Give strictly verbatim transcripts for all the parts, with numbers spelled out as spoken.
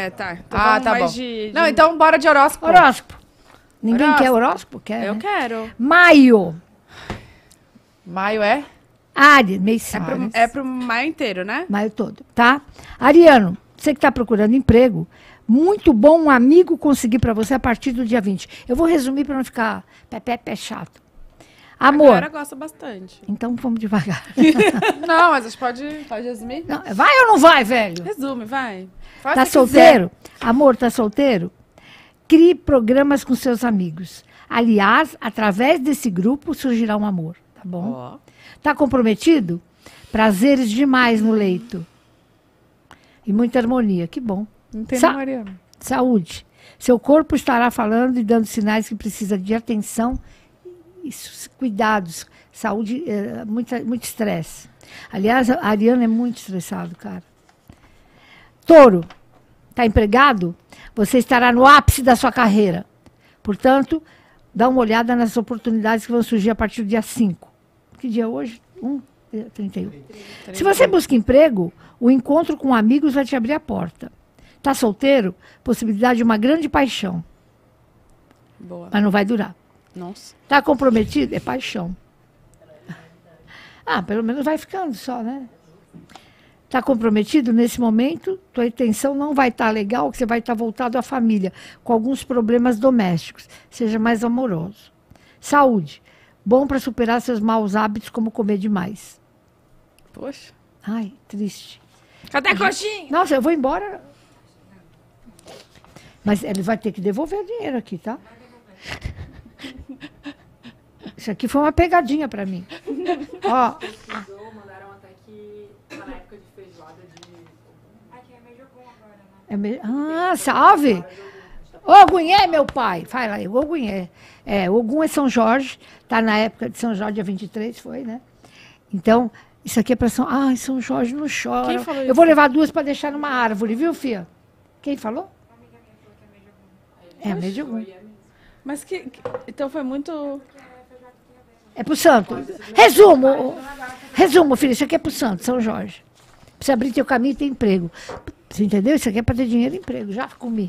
É, tá. Então Ah, vamos tá mais bom. de- de- Não, então bora de horóscopo. Horóscopo. Ninguém Horóscopo. quer horóscopo? Quer, Eu né? quero. Maio. Maio é? Áries, mês É cinco. pro, é pro maio inteiro, né? Maio todo, tá? Ariano, você que está procurando emprego, muito bom um amigo conseguir para você a partir do dia vinte. Eu vou resumir para não ficar pé, pé, pé chato. A Amor, galera gosta bastante. então vamos devagar. Não, mas a gente pode, pode resumir? Não, vai ou não vai, velho? Resume, vai. Faz Tá se quiser. solteiro? Amor, tá solteiro? Crie programas com seus amigos. Aliás, através desse grupo surgirá um amor, tá bom? Ó. Tá comprometido? Prazeres demais no leito. E muita harmonia, que bom. Não tem Sa- Mariana. Saúde. Seu corpo estará falando e dando sinais que precisa de atenção e su- cuidados. Saúde, eh, muita, muito estresse. Aliás, a Ariana é muito estressado, cara. Touro. Está empregado? Você estará no ápice da sua carreira. Portanto, dá uma olhada nas oportunidades que vão surgir a partir do dia cinco. Que dia é hoje? um, trinta e um. Se você busca emprego, o encontro com amigos vai te abrir a porta. Está solteiro? Possibilidade de uma grande paixão. Boa. Mas não vai durar. Nossa. Está comprometido? É paixão. Ah, pelo menos vai ficando só, né? Está comprometido? Nesse momento, tua intenção não vai estar legal, que você vai estar voltado à família, com alguns problemas domésticos. Seja mais amoroso. Saúde. Bom para superar seus maus hábitos, como comer demais. Poxa. Ai, triste. Cadê a coxinha? Nossa, eu vou embora. Mas ele vai ter que devolver o dinheiro aqui, tá? Isso aqui foi uma pegadinha pra mim. Ó, Pesquisou, mandaram até que tá na época de feijoada de... Aqui é meio de algum agora, né? é me- ah, salve! Ogum é meu pai. Fala aí, Ogum é. É, Ogum é São Jorge, tá na época de São Jorge, dia vinte e três, foi, né? Então, isso aqui é pra São... Ai, São Jorge não chora. Quem falou Eu isso? vou levar duas pra deixar numa árvore, viu, filha? Quem falou? É, meio de Ogum. Mas que, que- Então foi muito... É pro santo. Resumo. Resumo, filho. Isso aqui é pro santo, São Jorge. Precisa abrir teu caminho e ter emprego. Você entendeu? Isso aqui é para ter dinheiro e emprego. Já comi.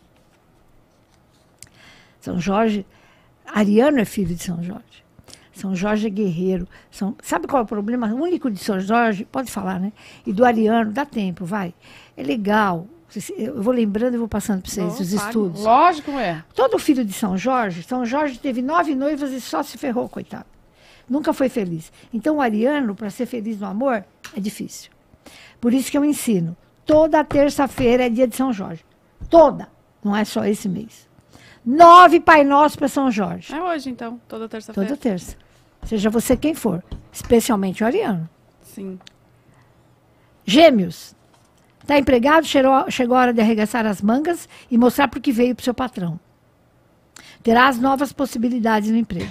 São Jorge. Ariano é filho de São Jorge. São Jorge é guerreiro. São, sabe qual é o problema único de São Jorge? Pode falar, né? E do Ariano, dá tempo, vai. É legal. Eu vou lembrando e vou passando para vocês Não, os fale. estudos. Lógico, é. Todo filho de São Jorge, São Jorge teve nove noivas e só se ferrou, coitado. Nunca foi feliz. Então, o ariano, para ser feliz no amor, é difícil. Por isso que eu ensino. Toda terça-feira é dia de São Jorge. Toda. Não é só esse mês. Nove Pai Nosso para São Jorge. É hoje, então. Toda terça-feira. Toda terça. Seja você quem for. Especialmente o ariano. Sim. Gêmeos. Está empregado? Chegou, chegou a hora de arregaçar as mangas e mostrar por que veio para o seu patrão. Terás novas possibilidades no emprego.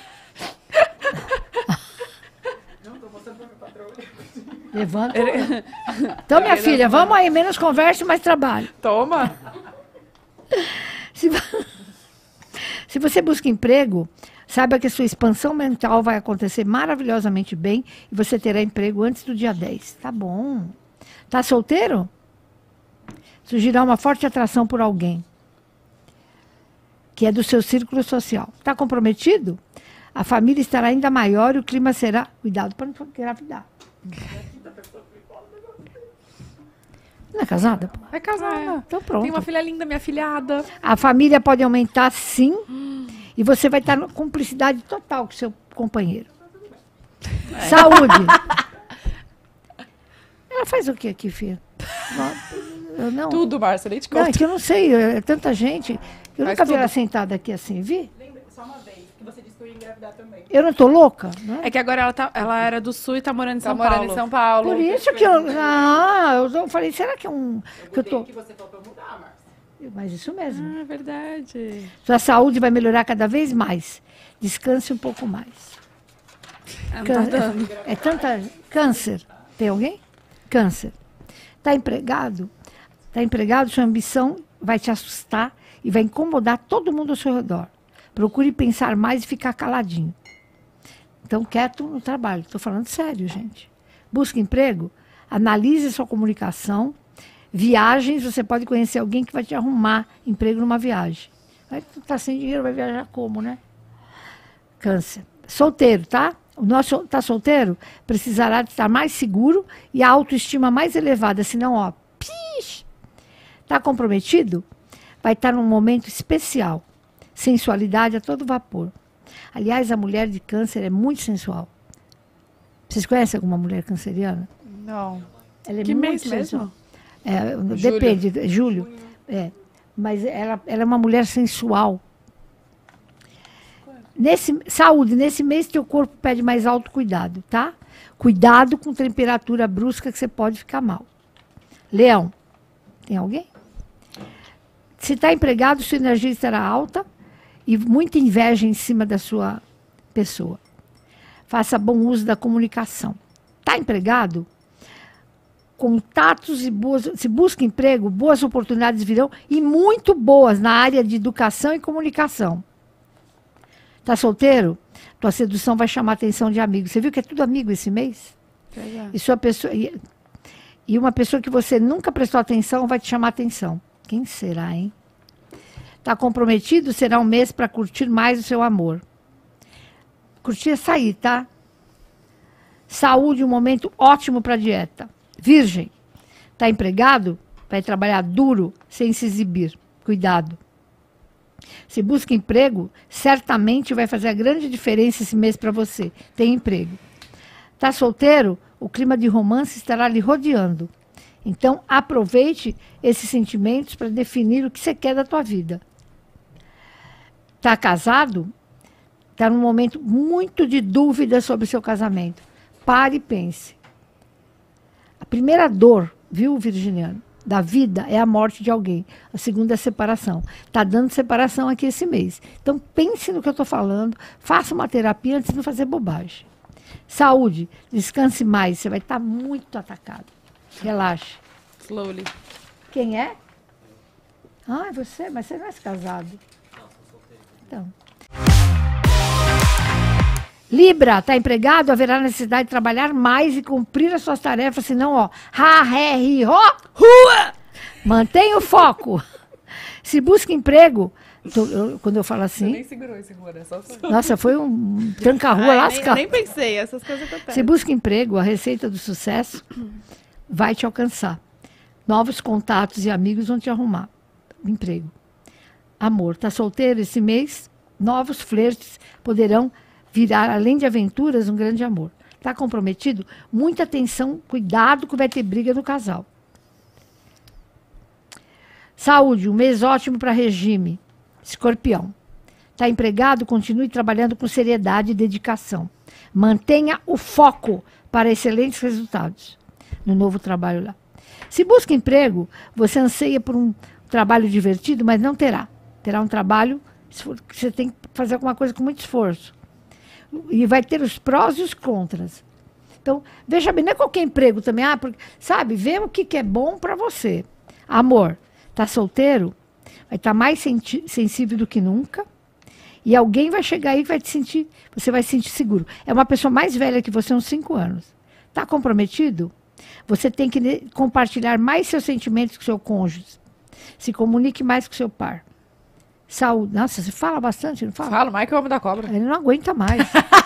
Levanta. Então, minha filha, vamos aí, menos conversa e mais trabalho. Toma. Se, vo- Se você busca emprego, saiba que a sua expansão mental vai acontecer maravilhosamente bem e você terá emprego antes do dia dez. Tá bom. Tá solteiro? Surgirá uma forte atração por alguém que é do seu círculo social. Está comprometido? A família estará ainda maior e o clima será... Cuidado para não engravidar. Não é casada? pô? É casada. Então pronto. Tem uma filha linda, minha filhada. A família pode aumentar, sim, e você vai estar na cumplicidade total com seu companheiro. Saúde. Ela faz o que aqui, filha? Não, eu não. Tudo, Márcia, nem te Não, é conto. que eu não sei, é tanta gente. Eu Faz nunca vi tudo. ela sentada aqui assim, vi? Lembra, só uma vez, que você disse que eu ia engravidar também. Eu não tô louca? Não é? É que agora ela, tá, ela era do Sul e tá morando em Tá São morando Paulo. em São Paulo. Por isso que eu. Ah, eu eu falei, será que é um. Que eu tô... que você falou pra eu mudar, Márcia. Mas isso mesmo. Ah, é verdade. Sua saúde vai melhorar cada vez mais. Descanse um pouco mais. Ah, não Cân- tá dando. É, é tanta. Câncer. Tem alguém? Câncer. Está empregado? Está empregado, sua ambição vai te assustar e vai incomodar todo mundo ao seu redor. Procure pensar mais e ficar caladinho. Então, quieto no trabalho. Estou falando sério, gente. Busca emprego? Analise sua comunicação. Viagens, você pode conhecer alguém que vai te arrumar emprego numa viagem. Aí tu tá sem dinheiro, vai viajar como, né? Câncer. Solteiro, tá? O nosso tá solteiro precisará de estar mais seguro e a autoestima mais elevada, senão, ó, pish, tá comprometido? Vai estar num momento especial. Sensualidade a todo vapor. Aliás, a mulher de câncer é muito sensual. Vocês conhecem alguma mulher canceriana? Não. Ela é Que muito mês sensual. mesmo? É, Julho. depende, julho. É, mas ela, ela é uma mulher sensual. Nesse, saúde, nesse mês teu corpo pede mais autocuidado, tá? Cuidado com temperatura brusca que você pode ficar mal. Leão, tem alguém? Se está empregado, sua energia estará alta e muita inveja em cima da sua pessoa. Faça bom uso da comunicação. Está empregado? Contatos e boas... Se busca emprego, boas oportunidades virão e muito boas na área de educação e comunicação. Está solteiro? Tua sedução vai chamar a atenção de amigos. Você viu que é tudo amigo esse mês? Legal. E, sua pessoa... e... e uma pessoa que você nunca prestou atenção vai te chamar a atenção. Quem será, hein? Está comprometido? Será um mês para curtir mais o seu amor. Curtir é sair, tá? Saúde, um momento ótimo para dieta. Virgem, está empregado? Vai trabalhar duro, sem se exibir. Cuidado. Se busca emprego, certamente vai fazer a grande diferença esse mês para você. Tem emprego. Está solteiro? O clima de romance estará lhe rodeando. Então, aproveite esses sentimentos para definir o que você quer da tua vida. Está casado? Está num momento muito de dúvida sobre o seu casamento. Pare e pense. A primeira dor, viu, virginiano, da vida é a morte de alguém. A segunda é a separação. Está dando separação aqui esse mês. Então, pense no que eu estou falando. Faça uma terapia antes de não fazer bobagem. Saúde, descanse mais. Você vai estar muito atacado. Relaxe. Slowly. Quem é? Ah, é você? Mas você não é casado. Então. Libra, está empregado? Haverá necessidade de trabalhar mais e cumprir as suas tarefas, senão, ó, ha, ré, ri, ro, rua! Mantenha o foco. Se busca emprego, tô, eu, quando eu falo assim... Nem segurou esse segura, só foi. Nossa, foi um tranca-rua Ai, nem, lascado. nem pensei, essas coisas acontecem. Se busca emprego, a receita do sucesso vai te alcançar. Novos contatos e amigos vão te arrumar emprego. Amor, tá solteiro esse mês? Novos flertes poderão virar, além de aventuras, um grande amor. Tá comprometido? Muita atenção, cuidado que vai ter briga no casal. Saúde, um mês ótimo para regime. Escorpião. Tá empregado? Continue trabalhando com seriedade e dedicação. Mantenha o foco para excelentes resultados no novo trabalho lá. Se busca emprego, você anseia por um trabalho divertido, mas não terá. Terá um trabalho que você tem que fazer alguma coisa com muito esforço. E vai ter os prós e os contras. Então, veja bem, não é qualquer emprego também. Ah, porque, sabe, vê o que, que é bom para você. Amor, tá solteiro? Vai estar mais senti- sensível do que nunca. E alguém vai chegar aí que vai te sentir, você vai se sentir seguro. É uma pessoa mais velha que você, uns cinco anos. Está comprometido? Você tem que ne- compartilhar mais seus sentimentos com seu cônjuge. Se comunique mais com seu par. Saúde. Nossa, você fala bastante, não fala? Fala, Mike é o homem da cobra. Ele não aguenta mais.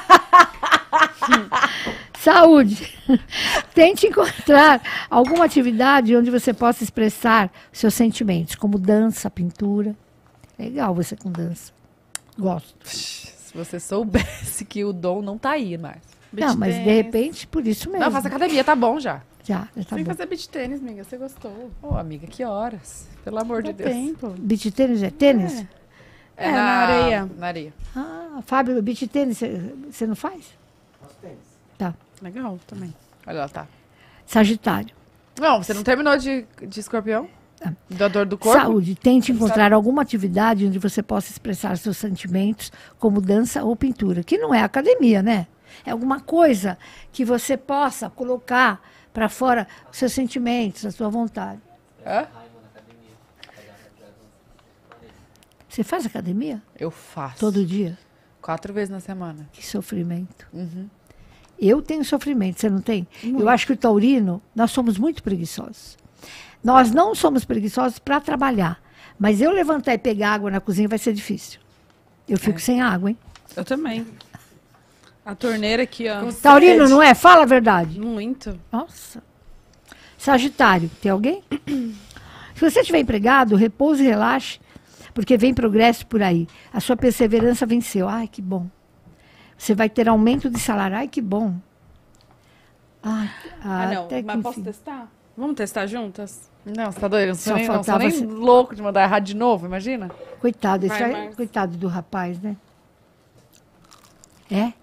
Saúde. Tente encontrar alguma atividade onde você possa expressar seus sentimentos, como dança, pintura. Legal você com dança. Gosto. Se você soubesse que o dom não tá aí mais. Não, mas de repente, por isso mesmo. Não, faça academia, tá bom já. Já, já tá Tem que bom. fazer beach tênis, amiga. Você gostou? Ô, amiga, que horas? Pelo amor de Dá Deus. tempo. Beach tênis é tênis? É, na areia. Na areia. Ah, Fábio, beach tênis você não faz? Tá. Legal também. Olha lá, tá. Sagitário. Não, você não terminou de, de escorpião? Da dor do corpo? Saúde. Tente encontrar alguma atividade onde você possa expressar seus sentimentos, como dança ou pintura, que não é academia, né? É alguma coisa que você possa colocar para fora os seus sentimentos, a sua vontade. Hã? Você faz academia? Eu faço. Todo dia? Quatro vezes na semana. Que sofrimento. Uhum. Eu tenho sofrimento, você não tem? Eu acho que o taurino, nós somos muito preguiçosos. Nós não somos preguiçosos para trabalhar. Mas eu levantar e pegar água na cozinha vai ser difícil. Eu fico É. sem água, hein? Eu também. A torneira aqui, ó. Taurino, não é? Fala a verdade. Muito. Nossa. Sagitário, tem alguém? Se você estiver empregado, repouse e relaxe, porque vem progresso por aí. A sua perseverança venceu. Ai, que bom. Você vai ter aumento de salário. Ai, que bom. Ai, Ah, não. até que Mas posso enfim. testar? Vamos testar juntas? Não, você tá doido? Eu Só sou nem, não, sou faltava nem você- louco de mandar errado de novo, imagina. Coitado, esse Vai, aí- Márcia. coitado do rapaz, né? É?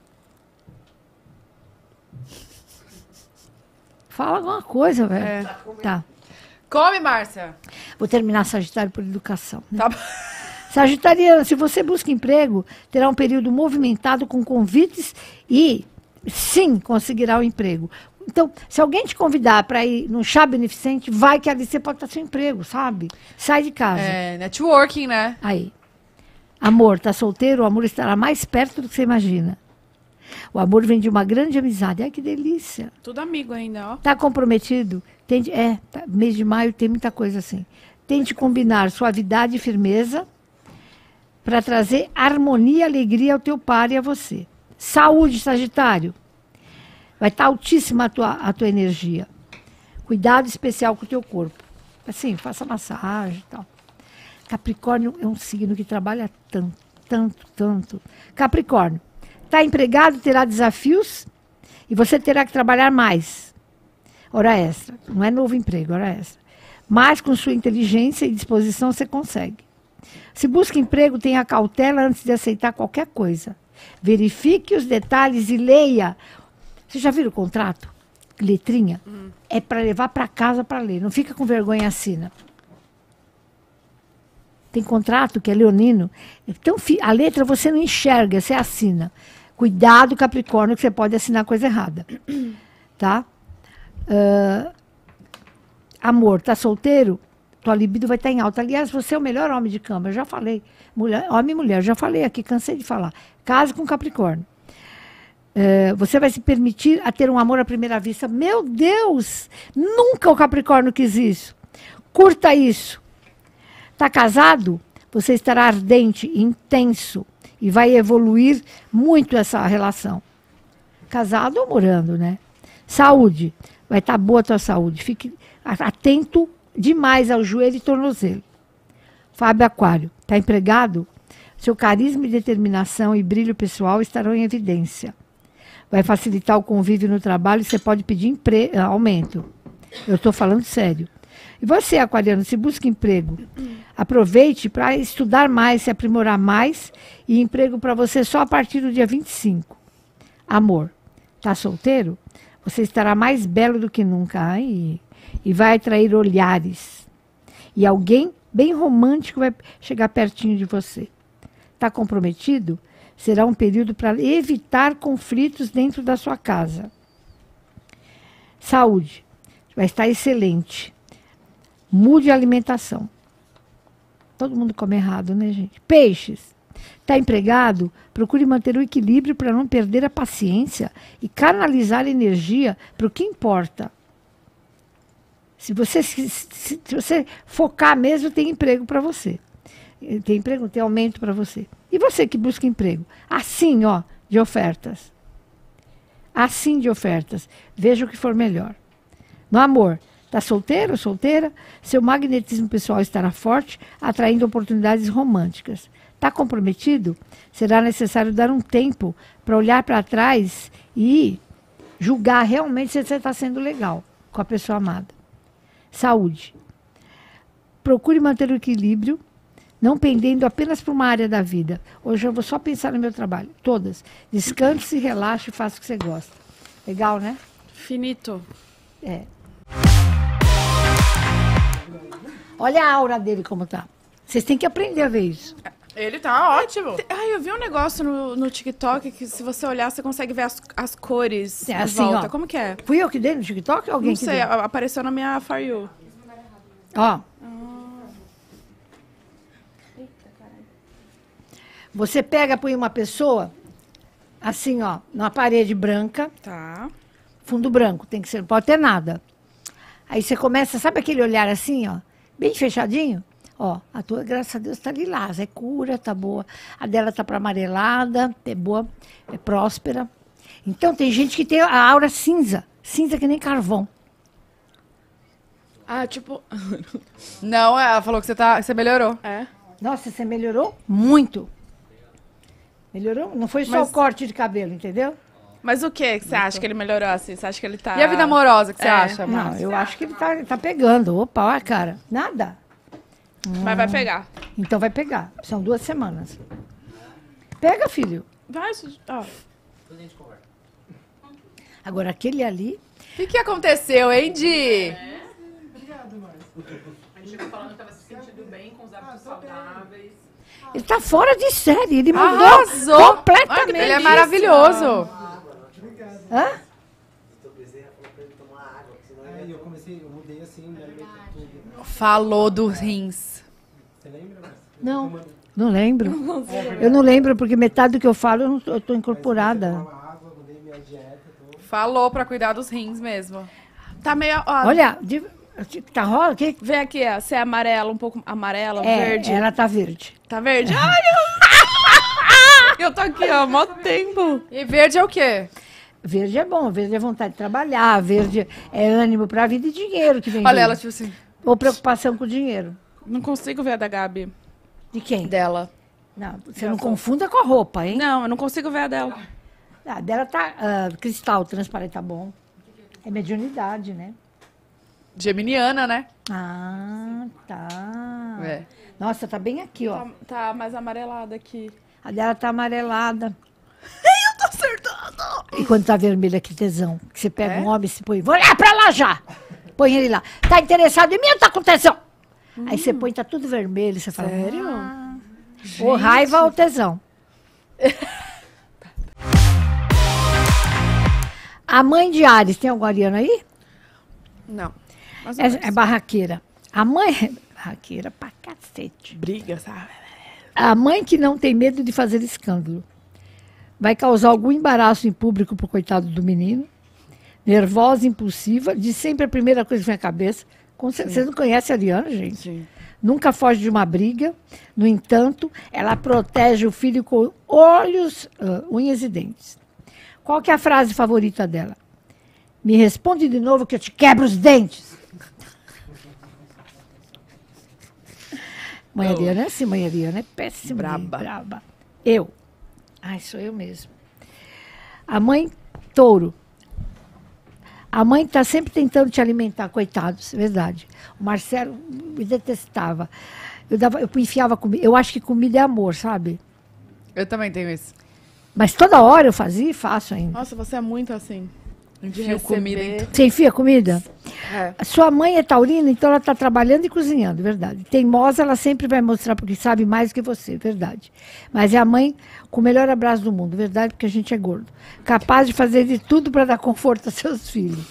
Fala alguma coisa, velho. É. Tá. Come, Márcia. Vou terminar Sagitário por educação. Né? Tá bom. Sagitariano, se você busca emprego, terá um período movimentado com convites e, sim, conseguirá o emprego. Então, se alguém te convidar para ir num chá beneficente, vai que ali você pode estar sem emprego, sabe? Sai de casa. É, networking, né? Aí. Amor, tá solteiro? O amor estará mais perto do que você imagina. O amor vem de uma grande amizade. Ai, que delícia. Tudo amigo ainda, ó. Tá comprometido? Tente, é, tá, mês de maio tem muita coisa assim. Tente combinar suavidade e firmeza para trazer harmonia e alegria ao teu par e a você. Saúde, Sagitário. Vai estar altíssima a tua, a tua energia. Cuidado especial com o teu corpo. Assim, faça massagem e tal. Capricórnio é um signo que trabalha tanto, tanto, tanto. Capricórnio, está empregado, terá desafios e você terá que trabalhar mais. Hora extra. Não é novo emprego, hora extra. Mas com sua inteligência e disposição você consegue. Se busca emprego, tenha cautela antes de aceitar qualquer coisa. Verifique os detalhes e leia. Você já viu o contrato? Letrinha? Hum. É para levar para casa para ler. Não fica com vergonha e assina. Tem contrato que é leonino. Então, a letra você não enxerga, você assina. Cuidado, Capricórnio, que você pode assinar coisa errada. Tá? Uh, amor, tá solteiro? Tua libido vai estar em alta. Aliás, você é o melhor homem de cama, eu já falei. Mulher, homem e mulher, eu já falei aqui, cansei de falar. Case com Capricórnio. Uh, você vai se permitir a ter um amor à primeira vista. Meu Deus! Nunca o Capricórnio quis isso. Curta isso. Está casado? Você estará ardente, intenso e vai evoluir muito essa relação. Casado ou morando, né? Saúde. Vai estar boa a tua saúde. Fique atento demais ao joelho e tornozelo. Fábio Aquário. Está empregado? Seu carisma e determinação e brilho pessoal estarão em evidência. Vai facilitar o convívio no trabalho e você pode pedir empre- aumento. Eu estou falando sério. E você, aquariano, se busca emprego, aproveite para estudar mais, se aprimorar mais, e emprego para você só a partir do dia vinte e cinco. Amor, tá solteiro? Você estará mais belo do que nunca. Ai, e vai atrair olhares. E alguém bem romântico vai chegar pertinho de você. Tá comprometido? Será um período para evitar conflitos dentro da sua casa. Saúde, vai estar excelente. Mude a alimentação. Todo mundo come errado, né, gente? Peixes. Está empregado? Procure manter o equilíbrio para não perder a paciência e canalizar a energia para o que importa. Se você, se, se, se você focar mesmo, tem emprego para você. Tem emprego, tem aumento para você. E você que busca emprego? Assim, ó, de ofertas. Assim de ofertas. Veja o que for melhor. No amor. Está solteiro ou solteira? Seu magnetismo pessoal estará forte, atraindo oportunidades românticas. Está comprometido? Será necessário dar um tempo para olhar para trás e julgar realmente se você está sendo legal com a pessoa amada. Saúde. Procure manter o equilíbrio, não pendendo apenas para uma área da vida. Hoje eu vou só pensar no meu trabalho. Todas. Descanse, relaxe e faça o que você gosta. Legal, né? Finito. É. Olha a aura dele como tá. Vocês têm que aprender a ver isso. Ele tá ótimo. Ai, eu vi um negócio no, no TikTok que se você olhar, você consegue ver as, as cores É em assim, volta. ó. Como que é? Fui eu que dei no TikTok ou alguém Não que sei, deu? a- apareceu na minha For You. Ó. Você pega, põe uma pessoa, assim, ó, numa parede branca, Tá. fundo branco, tem que ser, não pode ter nada. Aí você começa, sabe aquele olhar assim, ó, bem fechadinho? Ó, a tua, graças a Deus, tá lilás, é cura, tá boa. A dela tá para amarelada, é boa, é próspera. Então tem gente que tem a aura cinza, cinza que nem carvão. Ah, tipo... Não, ela falou que você, tá, que você melhorou. É. Nossa, você melhorou muito. Melhorou? Não foi só Mas- o corte de cabelo, entendeu? Mas o que que você acha que ele melhorou assim? Você acha que ele tá... E a vida amorosa, que você É. acha, Não, Márcia? eu acho que ele tá, tá pegando. Opa, olha a cara. Nada. Mas vai pegar. Então vai pegar. São duas semanas. Pega, filho. Vai, ó. Agora, aquele ali... O que, que aconteceu, hein, Di? A gente chegou falando que tava se sentindo bem com os hábitos saudáveis. Ele tá fora de série. Ele mudou Arrasou! completamente. Ele é maravilhoso. Hã? Aí eu comecei, eu mudei assim, né? Tudo. Falou dos rins. Você lembra? Márcia? Não. Não lembro. Eu não lembro, porque metade do que eu falo, eu, não tô, eu tô incorporada. Tomar água, mudei minha dieta, tudo. Falou pra cuidar dos rins mesmo. Tá meio... Ó, Olha, de- tá rola? Que? vem aqui, ó. Você é amarela, um pouco amarela, É, verde. ela tá verde. Tá verde? Ai, eu... eu tô aqui, ó, mó tempo. E verde é o quê? Verde é bom, verde é vontade de trabalhar, verde é ânimo pra vida e dinheiro que vem Olha dele. ela, tipo assim, Ou preocupação com o dinheiro. Não consigo ver a da Gabi. De quem? dela. Não, você não confunda com a roupa, hein? Não, eu não consigo ver a dela. A dela tá ah, cristal, transparente, tá bom. É mediunidade, né? Geminiana, né? Ah, tá. É. Nossa, tá bem aqui, ó. Tá, tá mais amarelada aqui. A dela tá amarelada. Eu tô acertando. E quando tá vermelha, que tesão. Que você pega É? um homem e se põe, vou olhar pra lá já. Põe ele lá. Tá interessado em mim ou tá com tesão? Aí você põe, tá tudo vermelho. Você fala, Sério? ah, ou raiva ou tesão. A mãe de Ares, tem algum ariano aí? Não. Mais ou É, menos. é barraqueira. A mãe é barraqueira pra cacete. Briga, sabe? A mãe que não tem medo de fazer escândalo. Vai causar algum embaraço em público pro coitado do menino. Nervosa, impulsiva, diz sempre a primeira coisa que vem à cabeça. Com cer- Vocês não conhecem a Ariana, gente? Sim. Nunca foge de uma briga. No entanto, ela protege o filho com olhos, ah, unhas e dentes. Qual que é a frase favorita dela? Me responde de novo que eu te quebro os dentes. Mãe Ariana é assim, mãe Ariana é péssima. Braba. Braba. Eu. Ai, sou eu mesmo. A mãe touro. A mãe está sempre tentando te alimentar, coitados, é verdade. O Marcelo me detestava. Eu, dava, eu enfiava comida. Eu acho que comida é amor, sabe? Eu também tenho isso. Mas toda hora eu fazia e faço ainda. Nossa, você é muito assim. De Enfio comida em receber. Você enfia comida? É. A sua mãe é taurina, então ela está trabalhando e cozinhando, verdade. Teimosa, ela sempre vai mostrar porque sabe mais que você, verdade. Mas é a mãe com o melhor abraço do mundo, verdade, porque a gente é gordo. Capaz de fazer de tudo para dar conforto aos seus filhos.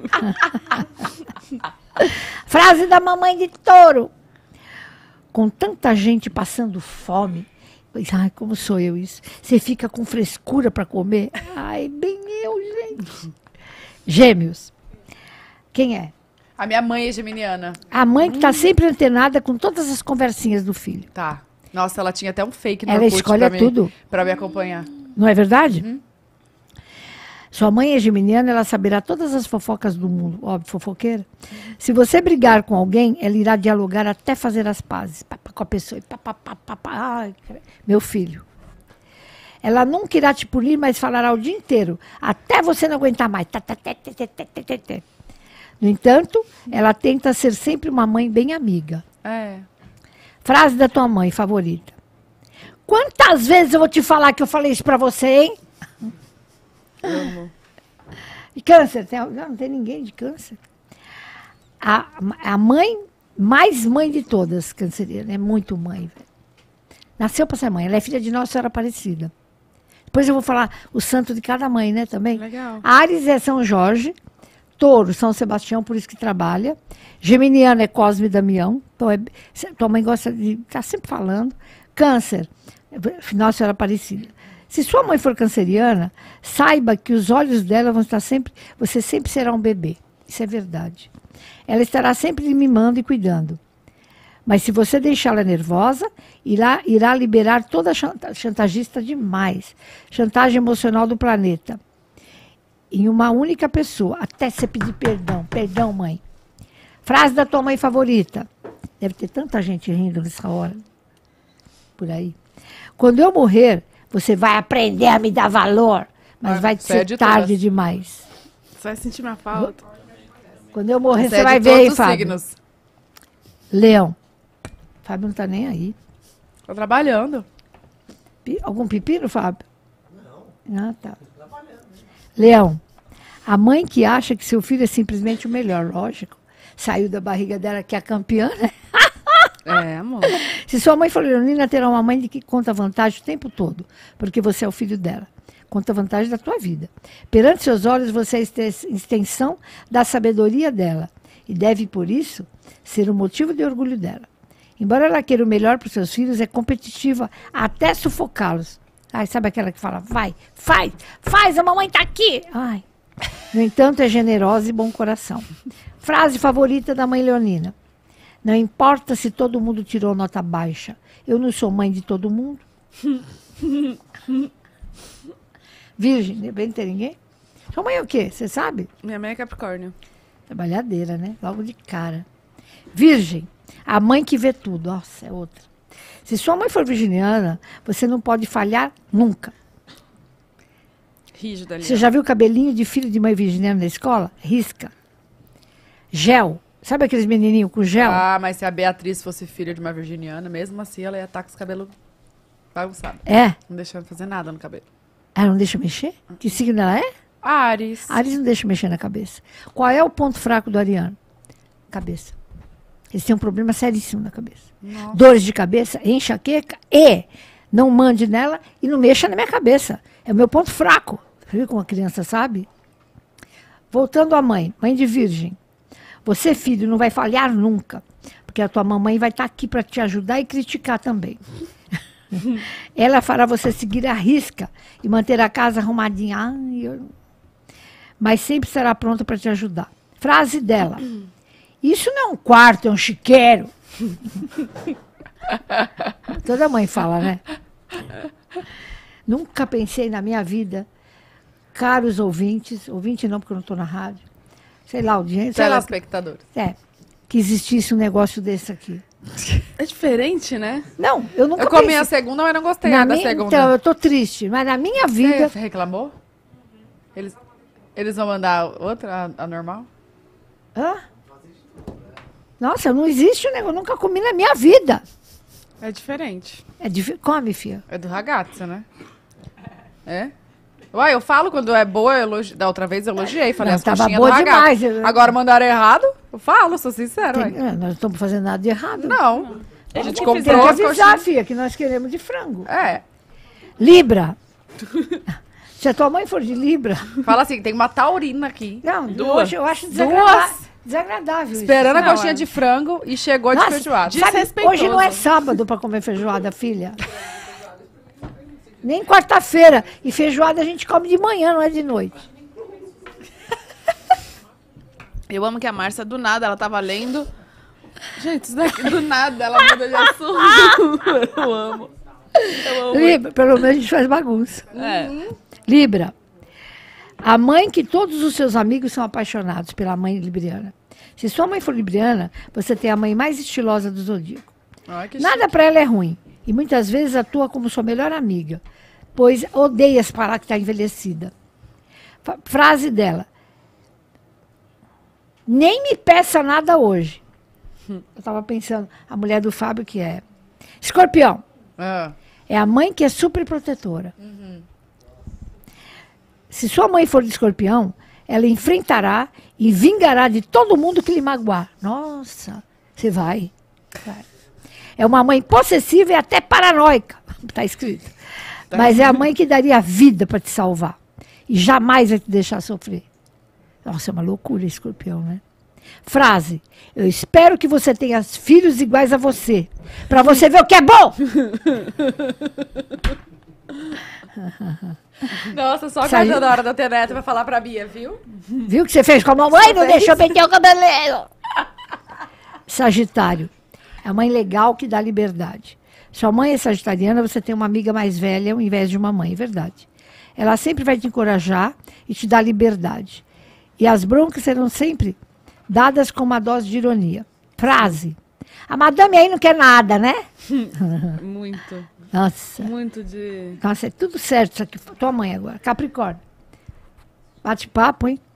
Frase da mamãe de touro. Com tanta gente passando fome, pois, ai, como sou eu isso? Você fica com frescura para comer? Ai, bem eu, gente. Gêmeos. Quem é? A minha mãe é geminiana. A mãe que está sempre antenada com todas as conversinhas do filho. Tá. Nossa, ela tinha até um fake no Ela Orkut escolhe pra me, tudo. pra me acompanhar. Não é verdade? Sua mãe é geminiana, ela saberá todas as fofocas do mundo. Óbvio, fofoqueira. Se você brigar com alguém, ela irá dialogar até fazer as pazes pá, pá, com a pessoa. Pá, pá, pá, pá, pá. Ai, meu filho. Ela nunca irá te punir, mas falará o dia inteiro, até você não aguentar mais. Tá, tá, tá, tá, tá, tá, tá, tá, tá. No entanto, ela tenta ser sempre uma mãe bem amiga. É. Frase da tua mãe favorita. Quantas vezes eu vou te falar que eu falei isso pra você, hein? Amo. E câncer? Tem, não, não tem ninguém de câncer. A, a mãe, mais mãe de todas, canceriana, é muito mãe. Velho. Nasceu pra ser mãe. Ela é filha de Nossa Senhora Aparecida. Depois eu vou falar o santo de cada mãe, né, também. Legal. Áries é São Jorge. Touro, São Sebastião, por isso que trabalha. Geminiano é Cosme e Damião. Então é, tua mãe gosta de estar sempre falando. Câncer, Nossa Senhora Aparecida. Se sua mãe for canceriana, saiba que os olhos dela vão estar sempre... Você sempre será um bebê. Isso é verdade. Ela estará sempre lhe mimando e cuidando. Mas se você deixá-la nervosa, irá, irá liberar toda a chanta- chantagista demais. Chantagem emocional do planeta. Em uma única pessoa, até você pedir perdão. Perdão, mãe. Frase da tua mãe favorita. Deve ter tanta gente rindo nessa hora. Por aí. Quando eu morrer, você vai aprender a me dar valor. Mas Ah, vai isso é ser de tarde todas. demais. Você vai sentir minha falta. Quando eu morrer, Essa você é vai de ver, todos hein, os Fábio? signos. Leão. Fábio não tá nem aí. Tô trabalhando. Pi- Algum pepino, Fábio? Não. Ah, tá. Leão. A mãe que acha que seu filho é simplesmente o melhor, lógico. Saiu da barriga dela que é a campeã, né? É, amor. Se sua mãe for leonina, terá uma mãe de que conta vantagem o tempo todo, porque você é o filho dela. Conta vantagem da tua vida. Perante seus olhos, você é a ex- extensão da sabedoria dela. E deve, por isso, ser um motivo de orgulho dela. Embora ela queira o melhor para os seus filhos, é competitiva até sufocá-los. Ai, sabe aquela que fala, vai, faz, faz, a mamãe tá aqui. Ai. No entanto, é generosa e bom coração. Frase favorita da mãe leonina. Não importa se todo mundo tirou nota baixa. Eu não sou mãe de todo mundo. Virgem, de repente tem ninguém? Sua mãe é o quê? Você sabe? Minha mãe é Capricórnio. Trabalhadeira, né? Logo de cara. Virgem, a mãe que vê tudo. Nossa, é outra. Se sua mãe for virginiana, você não pode falhar nunca. Rígido ali. Você já viu cabelinho de filho de mãe virginiana na escola? Risca. Gel. Sabe aqueles menininhos com gel? Ah, mas se a Beatriz fosse filha de uma virginiana, mesmo assim ela ia estar com os cabelos bagunçados. É. Não deixando fazer nada no cabelo. Ela não deixa mexer? Que signo ela é? Ares. Ares não deixa mexer na cabeça. Qual é o ponto fraco do ariano? Cabeça. Eles têm um problema seríssimo na cabeça. Nossa. Dores de cabeça, enxaqueca e não mande nela e não mexa na minha cabeça. É o meu ponto fraco. Você viu como a criança sabe? Voltando à mãe, mãe de virgem. Você, filho, não vai falhar nunca. Porque a tua mamãe vai estar aqui para te ajudar e criticar também. Ela fará você seguir a risca e manter a casa arrumadinha. Ai, eu... Mas sempre estará pronta para te ajudar. Frase dela. Isso não é um quarto, é um chiqueiro. Toda mãe fala, né? Nunca pensei na minha vida, caros ouvintes, ouvinte não, porque eu não estou na rádio, sei lá, audiência, sei lá, Telespectadores. é, que existisse um negócio desse aqui. É diferente, né? Não, eu nunca Eu comi pensei. a segunda, mas não gostei Na da minha- segunda. Então, eu tô triste, mas na minha vida... Você reclamou? Eles, eles vão mandar outra, a, a normal? Hã? Nossa, não existe um negócio, eu nunca comi na minha vida. É diferente. É difícil. Come, filha. É do ragazzo, né? É? Uai, eu falo quando é boa, eu elogi... da outra vez eu elogiei, falei Não, as tava coxinhas boa do ragazzo. demais, eu- Agora mandaram errado, eu falo, sou sincero, Tem- uai. é, nós não estamos fazendo nada de errado. Não. A gente Tem comprou que as avisar, coxinhas. filha, que nós queremos de frango. É. Libra. Se a tua mãe for de Libra... Fala assim, tem uma taurina aqui. Não, Duas. hoje eu acho desagradável. Desagradável isso. Esperando a Não, coxinha é. de frango e chegou de Nossa, feijoada. de- sabe, Desrespeitoso. hoje não é sábado para comer feijoada, filha. Nem quarta-feira. E feijoada a gente come de manhã, não é de noite. Eu amo que a Márcia, do nada, ela tava lendo. Gente, isso daqui, do nada, ela muda de assunto. Eu amo. Eu amo. Libra, pelo menos a gente faz bagunça. É. Libra. A mãe que todos os seus amigos são apaixonados pela mãe libriana. Se sua mãe for libriana, você tem a mãe mais estilosa do zodíaco. Ai, que Nada para ela é ruim. E muitas vezes atua como sua melhor amiga, pois odeia parar que está envelhecida. Fa- frase dela. Nem me peça nada hoje. Eu estava pensando, a mulher do Fábio que é. Escorpião. Ah, É a mãe que é super protetora. Se sua mãe for de escorpião, ela enfrentará e vingará de todo mundo que lhe magoar. Nossa, você vai. Vai. É uma mãe possessiva e até paranoica. Está escrito. Mas é a mãe que daria a vida para te salvar. E jamais vai te deixar sofrer. Nossa, é uma loucura escorpião, né? Frase. Eu espero que você tenha filhos iguais a você. Para você ver o que é bom. Nossa, só Sagi- guardando a hora da ter neto vai falar pra Bia, viu? Viu o que você fez com a mamãe? Não deixou pentear o cabelo. Sagitário. É a mãe legal que dá liberdade. Sua mãe é sagitariana, você tem uma amiga mais velha ao invés de uma mãe, é verdade. Ela sempre vai te encorajar e te dar liberdade. E as broncas serão sempre dadas com uma dose de ironia. Frase. A madame aí não quer nada, né? Muito. Nossa. Muito de... Nossa, é tudo certo isso aqui. Tua mãe agora. Capricórnio. Bate papo, hein?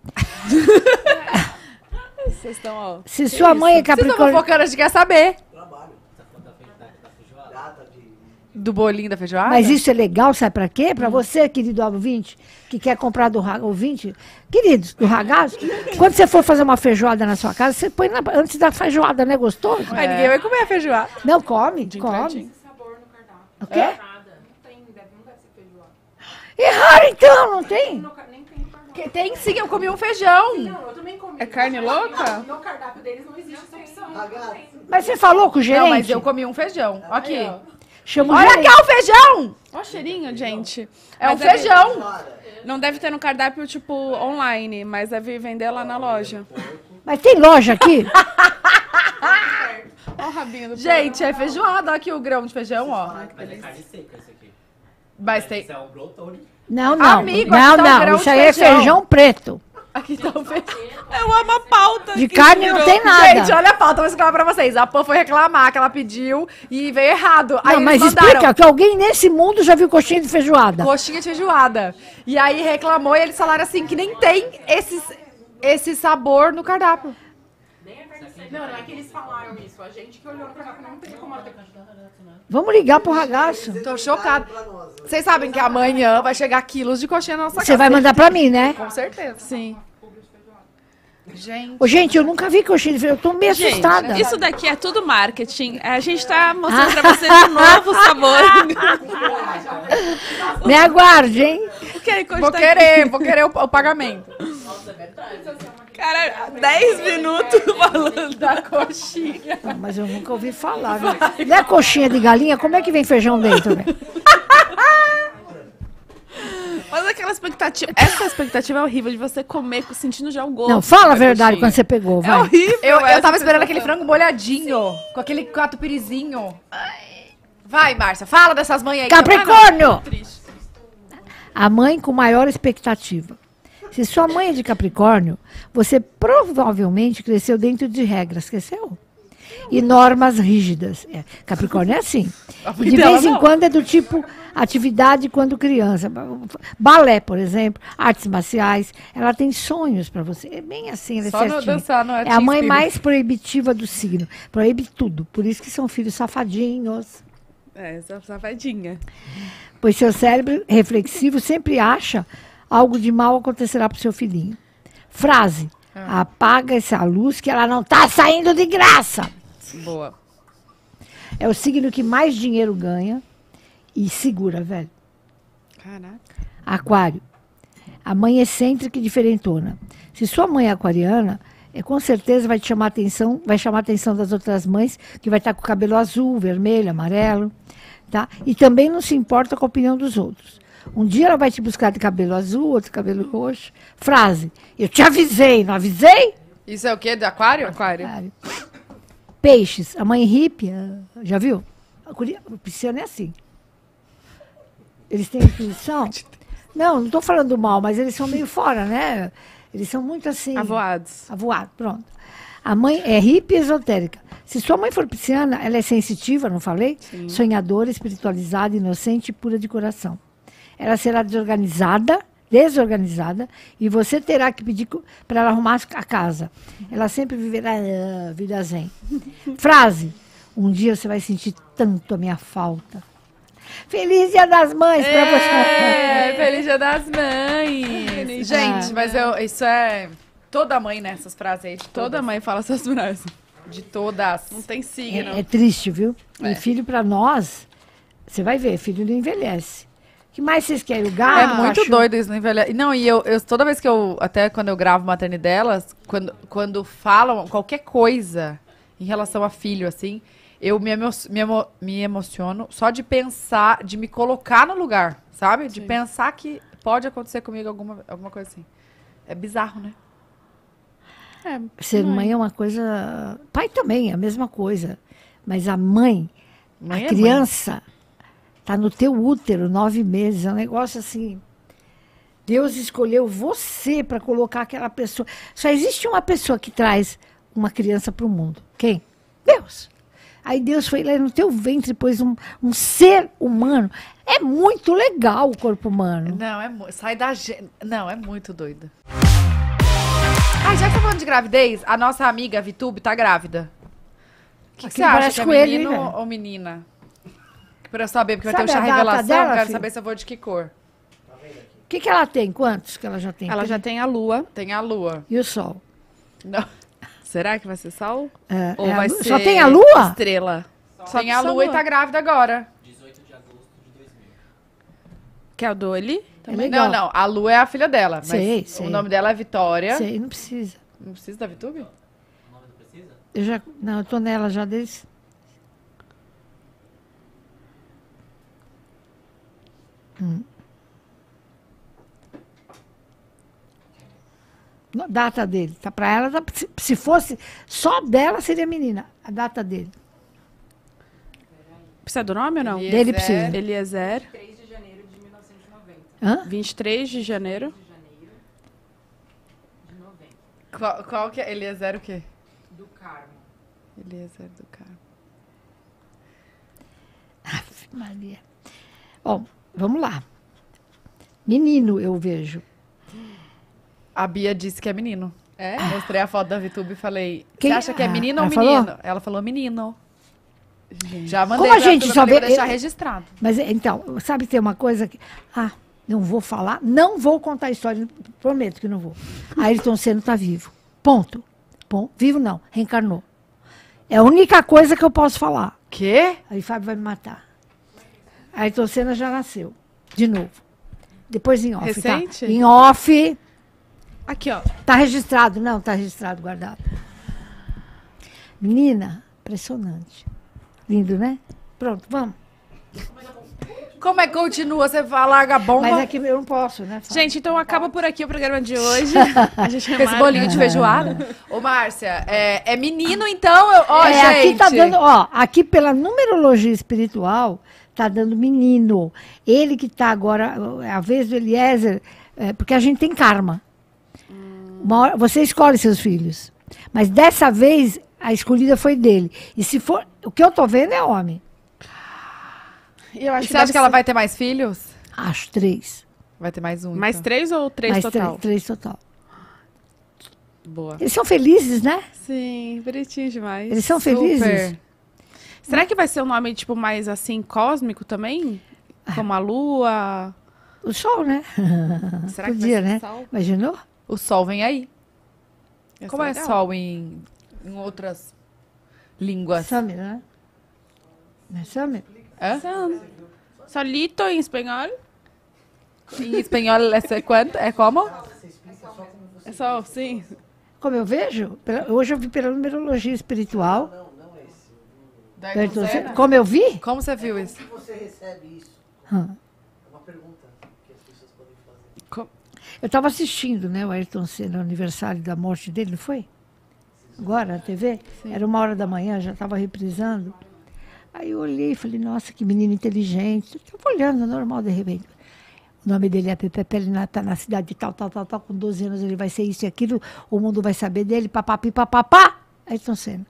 Vocês estão, ó... Se sua mãe é Vocês estão Capricórnio... fofocando, a gente quer saber. Trabalho. Tá falando da, fe- da, da feijoada? De... Do bolinho da feijoada? Mas isso é legal, sabe pra quê? Pra você, querido ouvinte, que quer comprar do ra- ouvinte, queridos, do ragazzo, quando você for fazer uma feijoada na sua casa, você põe na- antes da feijoada, não é gostoso? Aí ninguém vai comer a feijoada. Não, come, De come. entrada. Sabor no cardápio. O quê? Nada. Não tem, deve, não deve ser feijoada. Erraram então, não tem? No ca- nem tem no cardápio. Que tem sim, eu comi um feijão. Não, eu também comi. É carne louca? No cardápio deles não existe essa opção. Mas você falou com o gerente? Não, mas eu comi um feijão. Aqui. Chama o Olha gerente. cá o feijão! Ó o cheirinho, gente. É um Mas é- feijão. Não deve ter no cardápio, tipo, online, mas deve vender lá na loja. Mas tem loja aqui? Ó o rabinho do Gente, é feijoada. Olha aqui o grão de feijão, ó. Mas é carne seca esse aqui. Mas tem... Esse é um brotone. Não, não. Amigo, não, aqui tá o não. grão Isso de aí é feijão. feijão preto. Aqui tá o feijão. Eu amo a pauta. De que carne não virou. tem nada. Gente, olha a pauta, vou explicar pra vocês. A Pan foi reclamar que ela pediu e veio errado. Aí Não, eles mas mandaram explica que alguém nesse mundo já viu coxinha de feijoada. coxinha de feijoada. E aí reclamou e eles falaram assim que nem tem esses, esse sabor no cardápio. Não, não é que eles falaram isso. A gente que olhou no cardápio não tem como ela ter. Vamos ligar pro ragaço. Tô chocada. Vocês sabem que amanhã vai chegar quilos de coxinha na nossa casa. Você vai mandar pra mim, né? Com certeza. Sim. Gente. Ô, gente, eu nunca vi coxinha de feijoada. Eu tô meio Gente, assustada. isso daqui é tudo marketing. A gente tá mostrando pra vocês um novo sabor. Me aguarde, hein? Querem Vou coxinha? querer, vou querer o, o pagamento. Cara, dez minutos falando da coxinha. Não, mas eu nunca ouvi falar. Né? Não é coxinha de galinha? Como é que vem feijão dentro, velho? Mas aquela expectativa. Essa expectativa é horrível de você comer sentindo já o gosto. Não, fala a da verdade coxinha. quando você pegou, É vai. horrível. Eu, eu essa tava esperando sensação. aquele frango molhadinho, com aquele catupiryzinho. Vai, Márcia, fala dessas mães aí. Capricórnio! Triste. A mãe com maior expectativa. Se sua mãe é de Capricórnio, você provavelmente cresceu dentro de regras, esqueceu? E normas rígidas. É, Capricórnio é assim. E de dela vez em não. quando é do tipo atividade quando criança. Balé, por exemplo, artes marciais. Ela tem sonhos para você. É bem assim, ela é Só no certinha. dançar, não é É a mãe team mais proibitiva do signo. Proíbe tudo. Por isso que são filhos safadinhos. É, essa safadinha. Pois seu cérebro reflexivo sempre acha algo de mal acontecerá para o seu filhinho. Frase. Apaga essa luz que ela não está saindo de graça. Boa. É o signo que mais dinheiro ganha e segura, velho. Caraca. Aquário. A mãe é excêntrica e diferentona. Se sua mãe é aquariana, é, com certeza vai te chamar a atenção, vai chamar a atenção das outras mães, que vai estar com o cabelo azul, vermelho, amarelo, tá? E também não se importa com a opinião dos outros. Um dia ela vai te buscar de cabelo azul, outro de cabelo roxo. Frase. Eu te avisei, não avisei? Isso é o quê? Do aquário? Aquário. Aquário. Peixes. A mãe hippie, ah, já viu? A curi- O pisciano é assim. Eles têm intuição? Não, não estou falando mal, mas eles são meio fora, né? Eles são muito assim. Avoados. Avoado, pronto. A mãe é hippie e esotérica. Se sua mãe for pisciana, ela é sensitiva, não falei? Sonhadora, espiritualizada, inocente e pura de coração. Ela será desorganizada, desorganizada, e você terá que pedir para ela arrumar a casa. Ela sempre viverá ah, vida zen. Frase. Um dia você vai sentir tanto a minha falta. Feliz Dia das Mães para você. É, feliz Dia das Mães. Gente, mas eu, isso é... Toda mãe nessas frases aí. De Toda todas. mãe fala essas frases. De todas. Não tem signo. É, é triste, viu? E filho para nós, você vai ver, filho não envelhece. O que mais vocês querem? O gato? É muito cachorro? doido isso, não envelhece. Não, e eu, eu- toda vez que eu, até quando eu gravo Maternidade delas, quando, quando falam qualquer coisa em relação a filho, assim, eu me, emo me, emo me emociono só de pensar, de me colocar no lugar, sabe? De Sim. pensar que pode acontecer comigo alguma, alguma coisa assim. É bizarro, né? É, Ser mãe. mãe é uma coisa... Pai também é a mesma coisa. Mas a mãe, Mãe a é criança, tá no teu útero nove meses. É um negócio assim... Deus escolheu você para colocar aquela pessoa. Só existe uma pessoa que traz uma criança para o mundo. Quem? Deus. Aí Deus foi lá no teu ventre e pôs um, um ser humano. É muito legal o corpo humano. Não, é mu- sai da gente. Não, é muito doido. Ah, já que tá falando de gravidez, a nossa amiga Vitube tá grávida. O que, que Aqui você acha? parece Que é coelho, hein, menino velho? ou menina? Pra eu saber, porque vai Sabe ter o chá a data revelação, dela, quero filho? saber se eu vou de que cor. O que, que ela tem? Quantos que ela já tem? Ela já tem a lua. Tem a lua. E o sol? Não. Será que vai ser sol? É, Ou é a vai lu- ser Só tem a lua? estrela? Só Tem a só lua e tá grávida agora. dezoito de agosto de dois mil. Que é o do Eli? É legal. Não, não. A Lu é a filha dela. Mas Sei, o sei. nome dela é Vitória. Sei, não precisa. Não precisa da Vitube? O nome não precisa? Eu já, não, eu tô nela já desde... Hum. No- Data dele. Tá para ela, tá- se, se fosse só dela, seria menina. A data dele. Precisa do nome ou não? Eliezer. Dele precisa. Eliezer, três de janeiro de mil novecentos e noventa. Hã? vinte e três de janeiro. De janeiro de noventa. Qual, qual que é? Eliezer o quê? Do Carmo. Eliezer do Carmo. Ave Maria. Bom, vamos lá. Menino, eu vejo. A Bia disse que é menino. É? Mostrei a foto da Vitube e falei, Quem- você acha que é ah, menino ou ela falou? menino? Ela falou menino. Já mandei Como a pra gente Vitube, só falei, vê- vou deixar eu- registrado. Mas então, sabe, tem uma coisa que. Ah, não vou falar, não vou contar a história, prometo que não vou. Ayrton Senna está vivo. Ponto. Bom, vivo não, reencarnou. É a única coisa que eu posso falar. Quê? Aí Fábio vai me matar. Ayrton Senna já nasceu. De novo. Depois em off. Recente? Tá? Em off. Aqui, ó. Tá registrado? Não, tá registrado, guardado. Menina, impressionante. Lindo, né? Pronto, vamos. Como é que continua? Você fala, larga a bomba Mas é que eu não posso, né? Fábio? Gente, então acaba por aqui o programa de hoje. A gente com esse remarca. bolinho de feijoada? Ô, Márcia, é, é menino então? Eu- Ó, É, gente. aqui tá dando, ó, aqui pela numerologia espiritual, tá dando menino. Ele que tá agora, a vez do Eliezer, é, porque a gente tem karma. Uma hora- você escolhe seus filhos. Mas dessa vez, a escolhida foi dele. E se for, o que eu tô vendo é homem. E eu acho E que você acha deve que ela ser- vai ter mais filhos? Acho três. Vai ter mais um. Mais então. três ou três Mais total? Três, três total. Boa. Eles são felizes, né? Sim, bonitinho demais. Eles são Super. felizes. Será que vai ser um nome, tipo, mais assim, cósmico também? Como a lua? O sol, né? Será que Podia, vai ser né? sol? Imaginou? O sol vem aí. Ia Como ser é legal. sol em, em outras línguas? Samir, né? Não é Samir? Hã? Sol- Solito em espanhol? Em espanhol é ser quanto? É como? É sol, sim. Como eu vejo, pela- hoje eu vi pela numerologia espiritual. Da Ayrton Ayrton Senna. Senna? Como eu vi? Como você viu isso? Se você recebe isso, Hã. é uma pergunta que as pessoas podem fazer. Eu estava assistindo, né, o Ayrton Senna, o aniversário da morte dele, não foi? Agora, na T V? Era uma hora da manhã, já estava reprisando. Aí eu olhei e falei, nossa, que menino inteligente. Estava olhando, normal, de repente. O nome dele é Pepe, ele está na cidade de tal, tal, tal, tal, com doze anos ele vai ser isso e aquilo, o mundo vai saber dele, papapi, papapá. Ayrton Senna.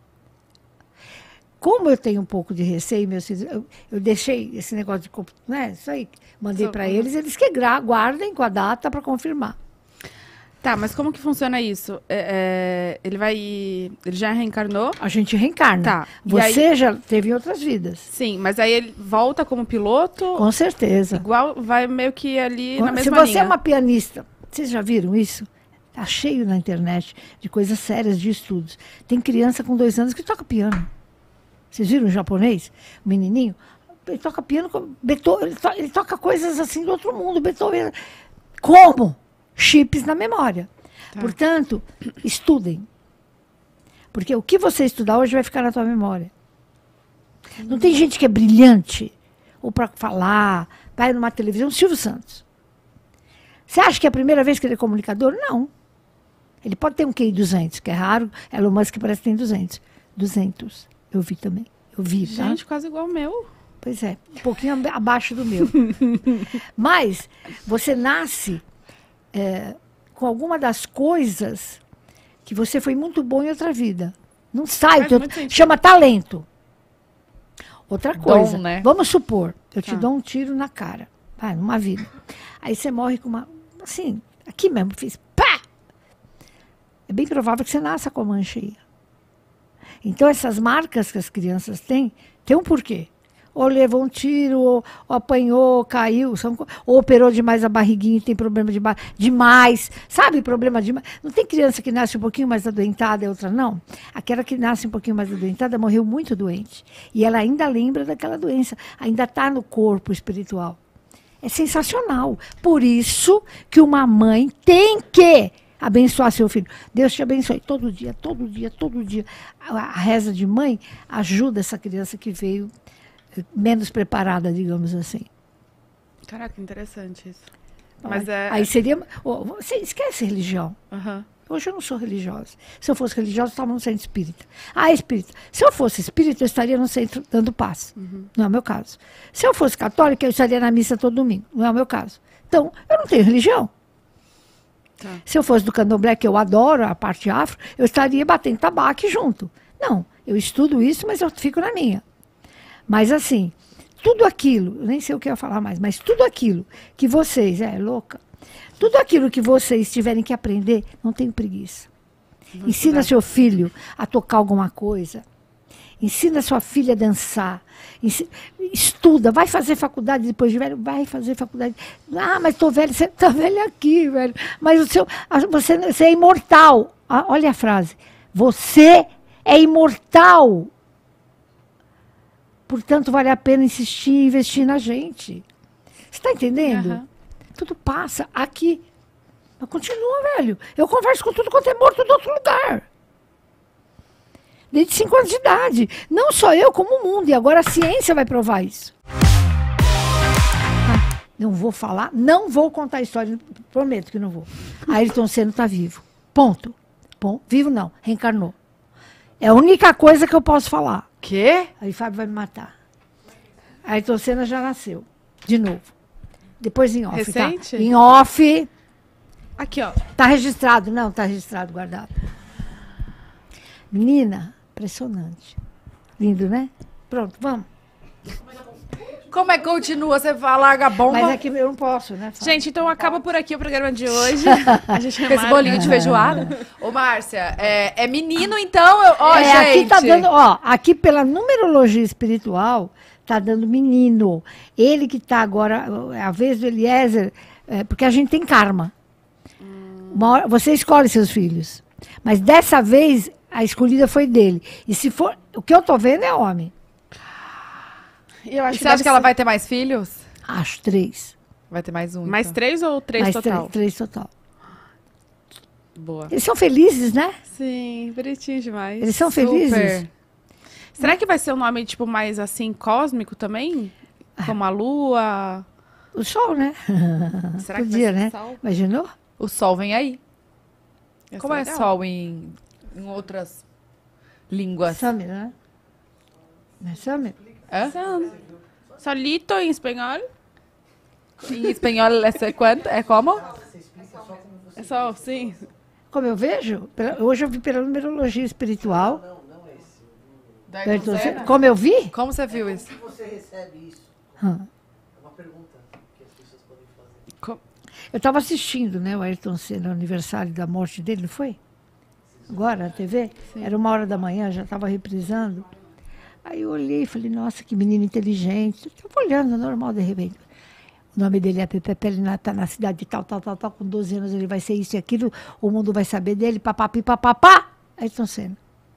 Como eu tenho um pouco de receio, meus filhos, eu, eu deixei esse negócio de, comp- né, isso aí, mandei Só- para eles, eles que gra- guardem com a data para confirmar. Tá, mas como que funciona isso? É, é, ele vai... Ele já reencarnou? A gente reencarna. Tá. E Você aí- já teve em outras vidas. Sim, mas aí ele volta como piloto? Com certeza. Igual, vai meio que ali na Se mesma você linha. é uma pianista, vocês já viram isso? Tá cheio na internet de coisas sérias de estudos. Tem criança com dois anos que toca piano. Vocês viram o japonês? O menininho? Ele toca piano, com Beethoven, ele, to- ele toca coisas assim do outro mundo. Beethoven. Como? Chips na memória. Tá. Portanto, estudem. Porque o que você estudar hoje vai ficar na tua memória. Não tem gente que é brilhante, ou para falar, vai numa televisão, Silvio Santos. Você acha que é a primeira vez que ele é comunicador? Não. Ele pode ter um Q I duzentos, que é raro. Elon Musk parece que tem duzentos. duzentos. Eu vi também. Eu vi, tá? Gente, quase igual o meu. Pois é, um pouquinho ab- abaixo do meu. Mas você nasce é, com alguma das coisas que você foi muito bom em outra vida. Não sai. Faz Teu, muito sentido. chama talento. Outra coisa. né? Vamos supor, eu te Tá. dou um tiro na cara. Vai, numa vida. Aí você morre com uma... Assim, aqui mesmo, fiz pá! É bem provável que você nasça com a mão cheia. Então, essas marcas que as crianças têm, tem um porquê. Ou levou um tiro, ou, ou apanhou, ou caiu, são co- ou operou demais a barriguinha e tem problema de ba- demais. Sabe, problema demais. Não tem criança que nasce um pouquinho mais adoentada e outra não? Aquela que nasce um pouquinho mais adoentada morreu muito doente. E ela ainda lembra daquela doença, ainda está no corpo espiritual. É sensacional. Por isso que uma mãe tem que abençoar seu filho. Deus te abençoe todo dia, todo dia, todo dia. A, a reza de mãe ajuda essa criança que veio eh, menos preparada, digamos assim. Caraca, interessante isso. Mas é... Aí seria... oh, você esquece religião. Aham. Hoje eu não sou religiosa. Se eu fosse religiosa, eu estava no centro espírita. Ah, espírita. Se eu fosse espírita, eu estaria no centro dando paz. Não é o meu caso. Se eu fosse católica, eu estaria na missa todo domingo. Não é o meu caso. Então, eu não tenho religião. Tá. Se eu fosse do candomblé, que eu adoro, a parte afro, eu estaria batendo tabaco junto. Não, eu estudo isso, mas eu fico na minha. Mas assim, tudo aquilo, eu nem sei o que eu ia falar mais, mas tudo aquilo que vocês, é louca, tudo aquilo que vocês tiverem que aprender, não tenham preguiça. Ensina seu filho a tocar alguma coisa. Ensina sua filha a dançar. Ensi- Estuda, vai fazer faculdade depois de velho, vai fazer faculdade. Ah, mas estou velho, você está velho aqui, velho. Mas o seu, a- você, você é imortal. Ah, olha a frase. Você é imortal. Portanto, vale a pena insistir e investir na gente. Você está entendendo? Aham. Tudo passa aqui. Mas continua, velho. Eu converso com tudo quanto é morto de outro lugar. Desde cinco anos de idade. Não só eu, como o mundo. E agora a ciência vai provar isso. Ah, não vou falar, não vou contar a história. Prometo que não vou. Ayrton Senna está vivo. Ponto. Ponto. Vivo não, reencarnou. É a única coisa que eu posso falar. Quê? Aí Fábio vai me matar. Ayrton Senna já nasceu. De novo. Depois em off, Recente? tá? Em off. Aqui, ó. Tá registrado? Não, tá registrado, guardado. Menina, impressionante. Lindo, né? Pronto, vamos. Como é que continua? Você vai larga a bomba Mas é que eu não posso, né? Fábio? Gente, então acaba por aqui o programa de hoje. A gente com esse bolinho de feijoada? Ô, Márcia, é, é menino, então? eu- Ó, É, gente. aqui tá dando, ó, aqui pela numerologia espiritual, tá dando menino. Ele que tá agora, é a vez do Eliezer, é, porque a gente tem karma. Uma hora- você escolhe seus filhos. Mas dessa vez, a escolhida foi dele. E se for, o que eu tô vendo é homem. Eu acho E você acha deve que ela ser- vai ter mais filhos? Acho três. Vai ter mais um. Mais então. três ou três Mais total? três, três total. Boa. Eles são felizes, né? Sim, bonitinho demais. Eles são Super. felizes. Será que vai ser um nome, tipo, mais assim, cósmico também? Como a lua? O sol, né? Será que Podia, vai ser né? sol? Imaginou? O sol vem aí. Ia Como ser é legal. sol em, em outras línguas? Summer, né? Não é summer? Hã? Sol- Solito em espanhol? Em espanhol é quanto? É como? É sol, sim. Como eu vejo, pela- hoje eu vi pela numerologia espiritual. Da Eu tô- Ayrton Senna? como eu vi? Como você viu isso? Você recebe isso? Hum. É uma pergunta que as pessoas podem fazer. Eu estava assistindo, né, o Ayrton Senna, o aniversário da morte dele, não foi? Agora, na T V? Era uma hora da manhã, já estava reprisando. Aí eu olhei e falei, nossa, que menino inteligente. Estava olhando, normal, de repente. O nome dele é Pepe, ele está na cidade de tal, tal, tal, tal, com doze anos ele vai ser isso e aquilo, o mundo vai saber dele, papapi, papapá. Ayrton Senna.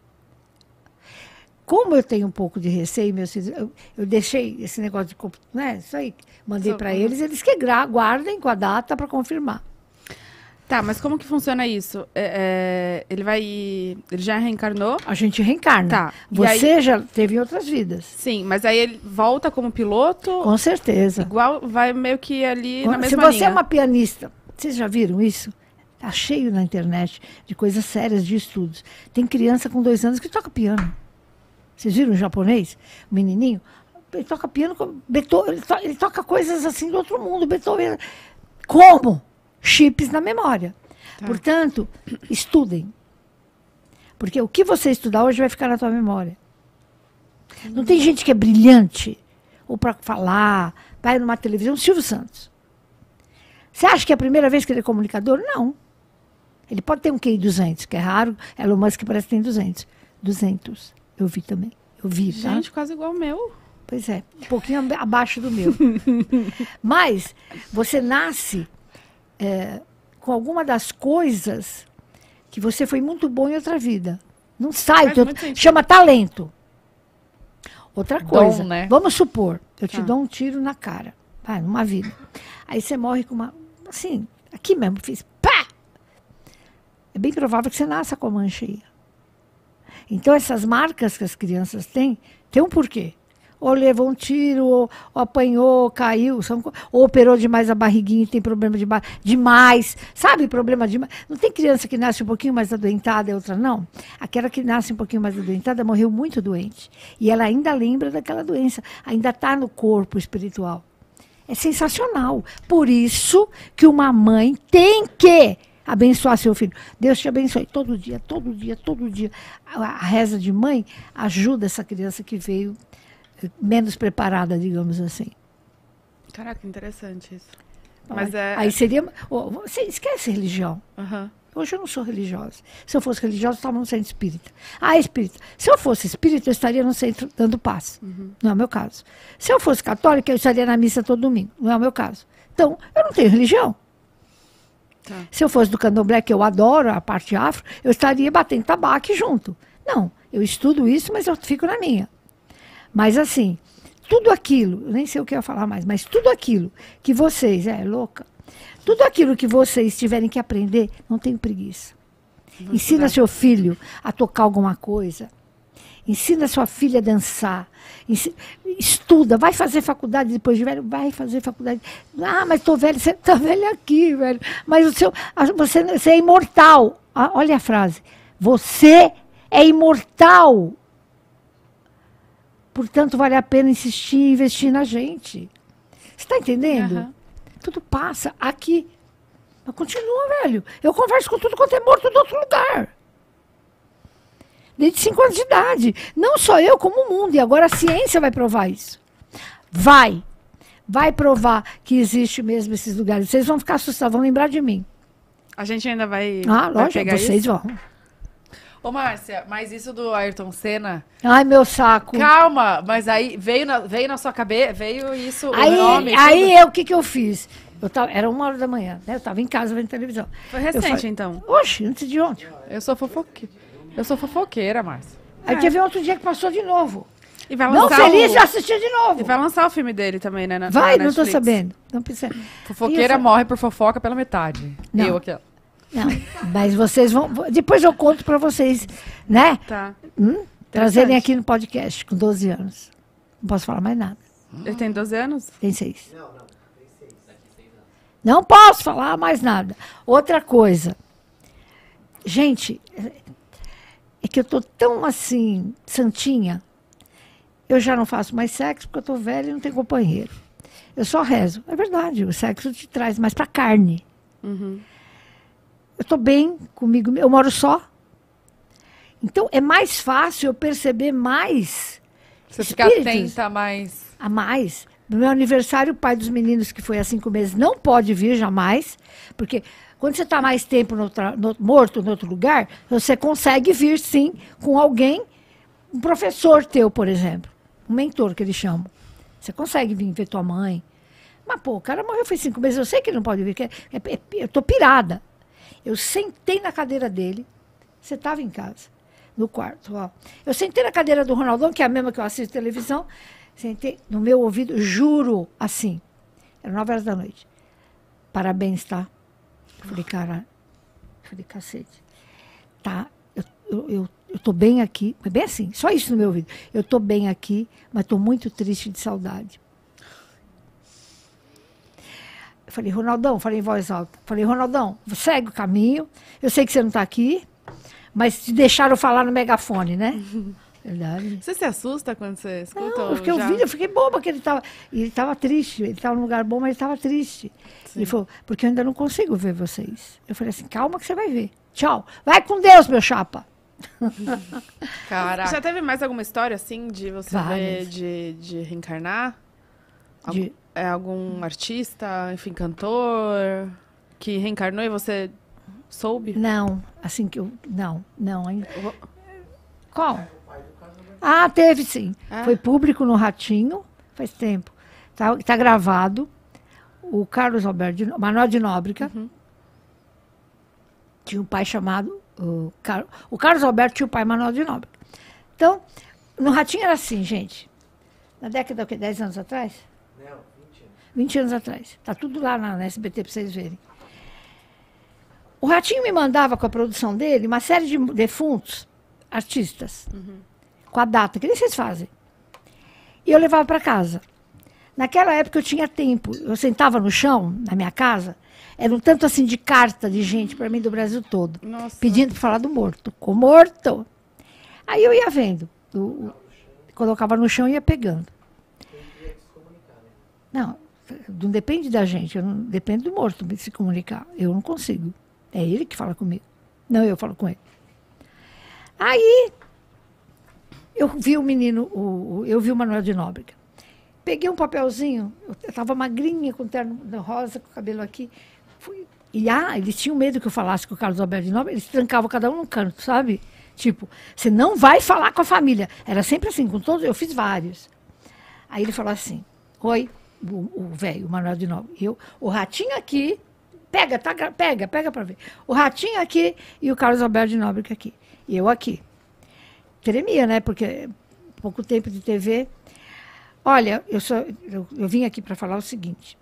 Como eu tenho um pouco de receio, meus filhos, eu, eu deixei esse negócio de, comp- né, isso aí, mandei Só- para eles, eles que gra- guardem com a data para confirmar. Tá, mas como que funciona isso? É, é, ele vai... Ele já reencarnou? A gente reencarna. Tá. E Você aí- já teve outras vidas. Sim, mas aí ele volta como piloto? Com certeza. Igual, vai meio que ali na Se mesma você linha. é uma pianista, vocês já viram isso? Tá cheio na internet de coisas sérias de estudos. Tem criança com dois anos que toca piano. Vocês viram o japonês? O menininho? Ele toca piano, com Beethoven, ele, to, ele toca coisas assim do outro mundo. Beethoven. Como? Chips na memória. Tá. Portanto, estudem. Porque o que você estudar hoje vai ficar na tua memória. Não tem gente que é brilhante, ou para falar, vai numa televisão, Silvio Santos. Você acha que é a primeira vez que ele é comunicador? Não. Ele pode ter um Q I duzentos, que é raro. Elon Musk parece que tem duzentos. duzentos. Eu vi também. Eu vi, tá? Gente, quase igual o meu. Pois é, um pouquinho ab- abaixo do meu. Mas você nasce é, com alguma das coisas que você foi muito bom em outra vida. Não sai. Faz teu- muito sentido. chama talento. Outra coisa. né? Vamos supor, eu te Tá. dou um tiro na cara, vai, numa vida. Aí você morre com uma. Assim, aqui mesmo, fiz. Pá! É bem provável que você nasça com a mão cheia. Então, essas marcas que as crianças têm, tem um porquê. Ou levou um tiro, ou, ou apanhou, caiu, são co- ou operou demais a barriguinha e tem problema de ba- demais. Sabe, problema demais. Não tem criança que nasce um pouquinho mais adoentada e outra não? Aquela que nasce um pouquinho mais adoentada morreu muito doente. E ela ainda lembra daquela doença, ainda está no corpo espiritual. É sensacional. Por isso que uma mãe tem que abençoar seu filho. Deus te abençoe todo dia, todo dia, todo dia. A, a reza de mãe ajuda essa criança que veio eh, menos preparada, digamos assim. Caraca, interessante isso. Mas é... Aí seria... oh, você esquece religião. Aham. Hoje eu não sou religiosa. Se eu fosse religiosa, eu estava no centro espírita. Ah, espírita. Se eu fosse espírita, eu estaria no centro dando paz. Não é o meu caso. Se eu fosse católica, eu estaria na missa todo domingo. Não é o meu caso. Então, eu não tenho religião. Tá. Se eu fosse do candomblé, que eu adoro, a parte afro, eu estaria batendo tabaco junto. Não, eu estudo isso, mas eu fico na minha. Mas assim, tudo aquilo, eu nem sei o que eu ia falar mais, mas tudo aquilo que vocês, é louca, tudo aquilo que vocês tiverem que aprender, não tenham preguiça. Ensina seu filho a tocar alguma coisa. Ensina sua filha a dançar. Ensi- Estuda, vai fazer faculdade depois de velho, vai fazer faculdade. Ah, mas estou velho, você está velho aqui, velho. Mas o seu, a- você, você é imortal. Ah, olha a frase. Você é imortal. Portanto, vale a pena insistir e investir na gente. Você está entendendo? Aham. Tudo passa aqui. Mas continua, velho. Eu converso com tudo quanto é morto do outro lugar. Desde cinco anos de idade. Não só eu, como o mundo. E agora a ciência vai provar isso. Vai. Vai provar que existe mesmo esses lugares. Vocês vão ficar assustados, vão lembrar de mim. A gente ainda vai, Ah, vai lógico, pegar vocês isso? vão. Ô, Márcia, mas isso do Ayrton Senna... Ai, meu saco. Calma, mas aí veio na, veio na sua cabeça, veio isso, o Aí, nome... aí tudo. eu, o que, que eu fiz? Eu tava, era uma hora da manhã, né? Eu estava em casa vendo televisão. Foi Eu recente, falei, então. Oxe, antes de ontem. Eu sou fofoqueira. Eu sou fofoqueira, Márcia. Aí teve outro dia que passou de novo. E vai Não lançar feliz, o... já assisti de novo. E vai lançar o filme dele também, né? Na, Vai, na não estou Netflix. sabendo. Não precisa. Fofoqueira Isso. morre por fofoca pela metade. Não. Eu aqui, ó. Não, mas vocês vão. Depois eu conto para vocês, né? Tá. Hum? Trazerem aqui no podcast com doze anos. Não posso falar mais nada. Ele tem doze anos? Tem seis. Não posso falar mais nada. Outra coisa. Gente, é que eu tô tão assim, santinha. Eu já não faço mais sexo porque eu tô velha e não tenho companheiro. Eu só rezo. É verdade, o sexo te traz mais pra carne. Uhum. Eu tô bem comigo, eu moro só. Então é mais fácil eu perceber mais Você fica espíritos atenta, mas... a mais. No meu aniversário, o pai dos meninos, que foi há cinco meses, não pode vir jamais, porque quando você está mais tempo no tra- no- morto em outro lugar, você consegue vir, sim, com alguém, um professor teu, por exemplo, um mentor, que eles chamam. Você consegue vir ver tua mãe. Mas, pô, o cara morreu faz cinco meses, eu sei que ele não pode vir, que é- é- é- eu tô pirada. Eu sentei na cadeira dele, você estava em casa, no quarto, ó. Eu sentei na cadeira do Ronaldão, que é a mesma que eu assisto televisão, sentei no meu ouvido, juro, assim. Era nove horas da noite. Parabéns, tá? Eu falei, cara, falei, cacete. Tá, eu, eu, eu, eu tô bem aqui. Mas bem assim, só isso no meu ouvido. Eu tô bem aqui, mas tô muito triste de saudade. Eu falei, Ronaldão, falei em voz alta. Falei, Ronaldão, segue o caminho. Eu sei que você não tá aqui, mas te deixaram falar no megafone, né? Verdade. Você se assusta quando você escuta? Não, ou porque eu já... vi, eu fiquei boba que ele estava. Ele estava triste, ele estava num lugar bom, mas ele estava triste. Sim. Ele falou, porque eu ainda não consigo ver vocês. Eu falei assim, calma que você vai ver. Tchau. Vai com Deus, meu chapa. Caraca. Já teve mais alguma história, assim, de você ver, Várias. de, de reencarnar? Al- De- É algum artista, enfim, cantor, que reencarnou e você soube? Não, assim que eu. Não, não ainda. Qual? Ah, teve sim. Ah. Foi público no Ratinho, faz tempo. Tá, tá gravado. O Carlos Alberto, de, No- Manuel de Nóbrega. Uhum. Tinha um pai chamado. O, Car, o Carlos Alberto tinha o pai Manuel de Nóbrega. Então, no Ratinho era assim, gente. Na década, o quê? dez anos atrás? Não, vinte anos. vinte anos atrás. Tá tudo lá na, na S B T para vocês verem. O Ratinho me mandava com a produção dele uma série de defuntos artistas. Com a data, que nem vocês fazem. E eu levava para casa. Naquela época eu tinha tempo. Eu sentava no chão, na minha casa, era um tanto assim de carta de gente para mim do Brasil todo. Nossa. Pedindo para falar do morto. Com morto. Aí eu ia vendo. O, o, colocava no chão e ia pegando. Não, não depende da gente. Eu não, depende do morto se comunicar. Eu não consigo. É ele que fala comigo. Não, eu falo com ele. Aí, eu vi o menino, o, o- eu vi o Manuel de Nóbrega. Peguei um papelzinho, eu estava magrinha, com terno rosa, com o cabelo aqui. Fui, e ah, eles tinham medo que eu falasse com o Carlos Alberto de Nóbrega, eles trancavam cada um num canto, sabe? Tipo, você não vai falar com a família. Era sempre assim, com todos, eu fiz vários. Aí ele falou assim, oi, o o velho, o Manuel de Nóbrega. E eu, o Ratinho aqui, pega, tá, gra- pega, pega para ver. O Ratinho aqui e o Carlos Alberto de Nóbrega aqui. E eu aqui. Tremia, né? Porque pouco tempo de T V. Olha, eu, só, eu, eu vim aqui para falar o seguinte.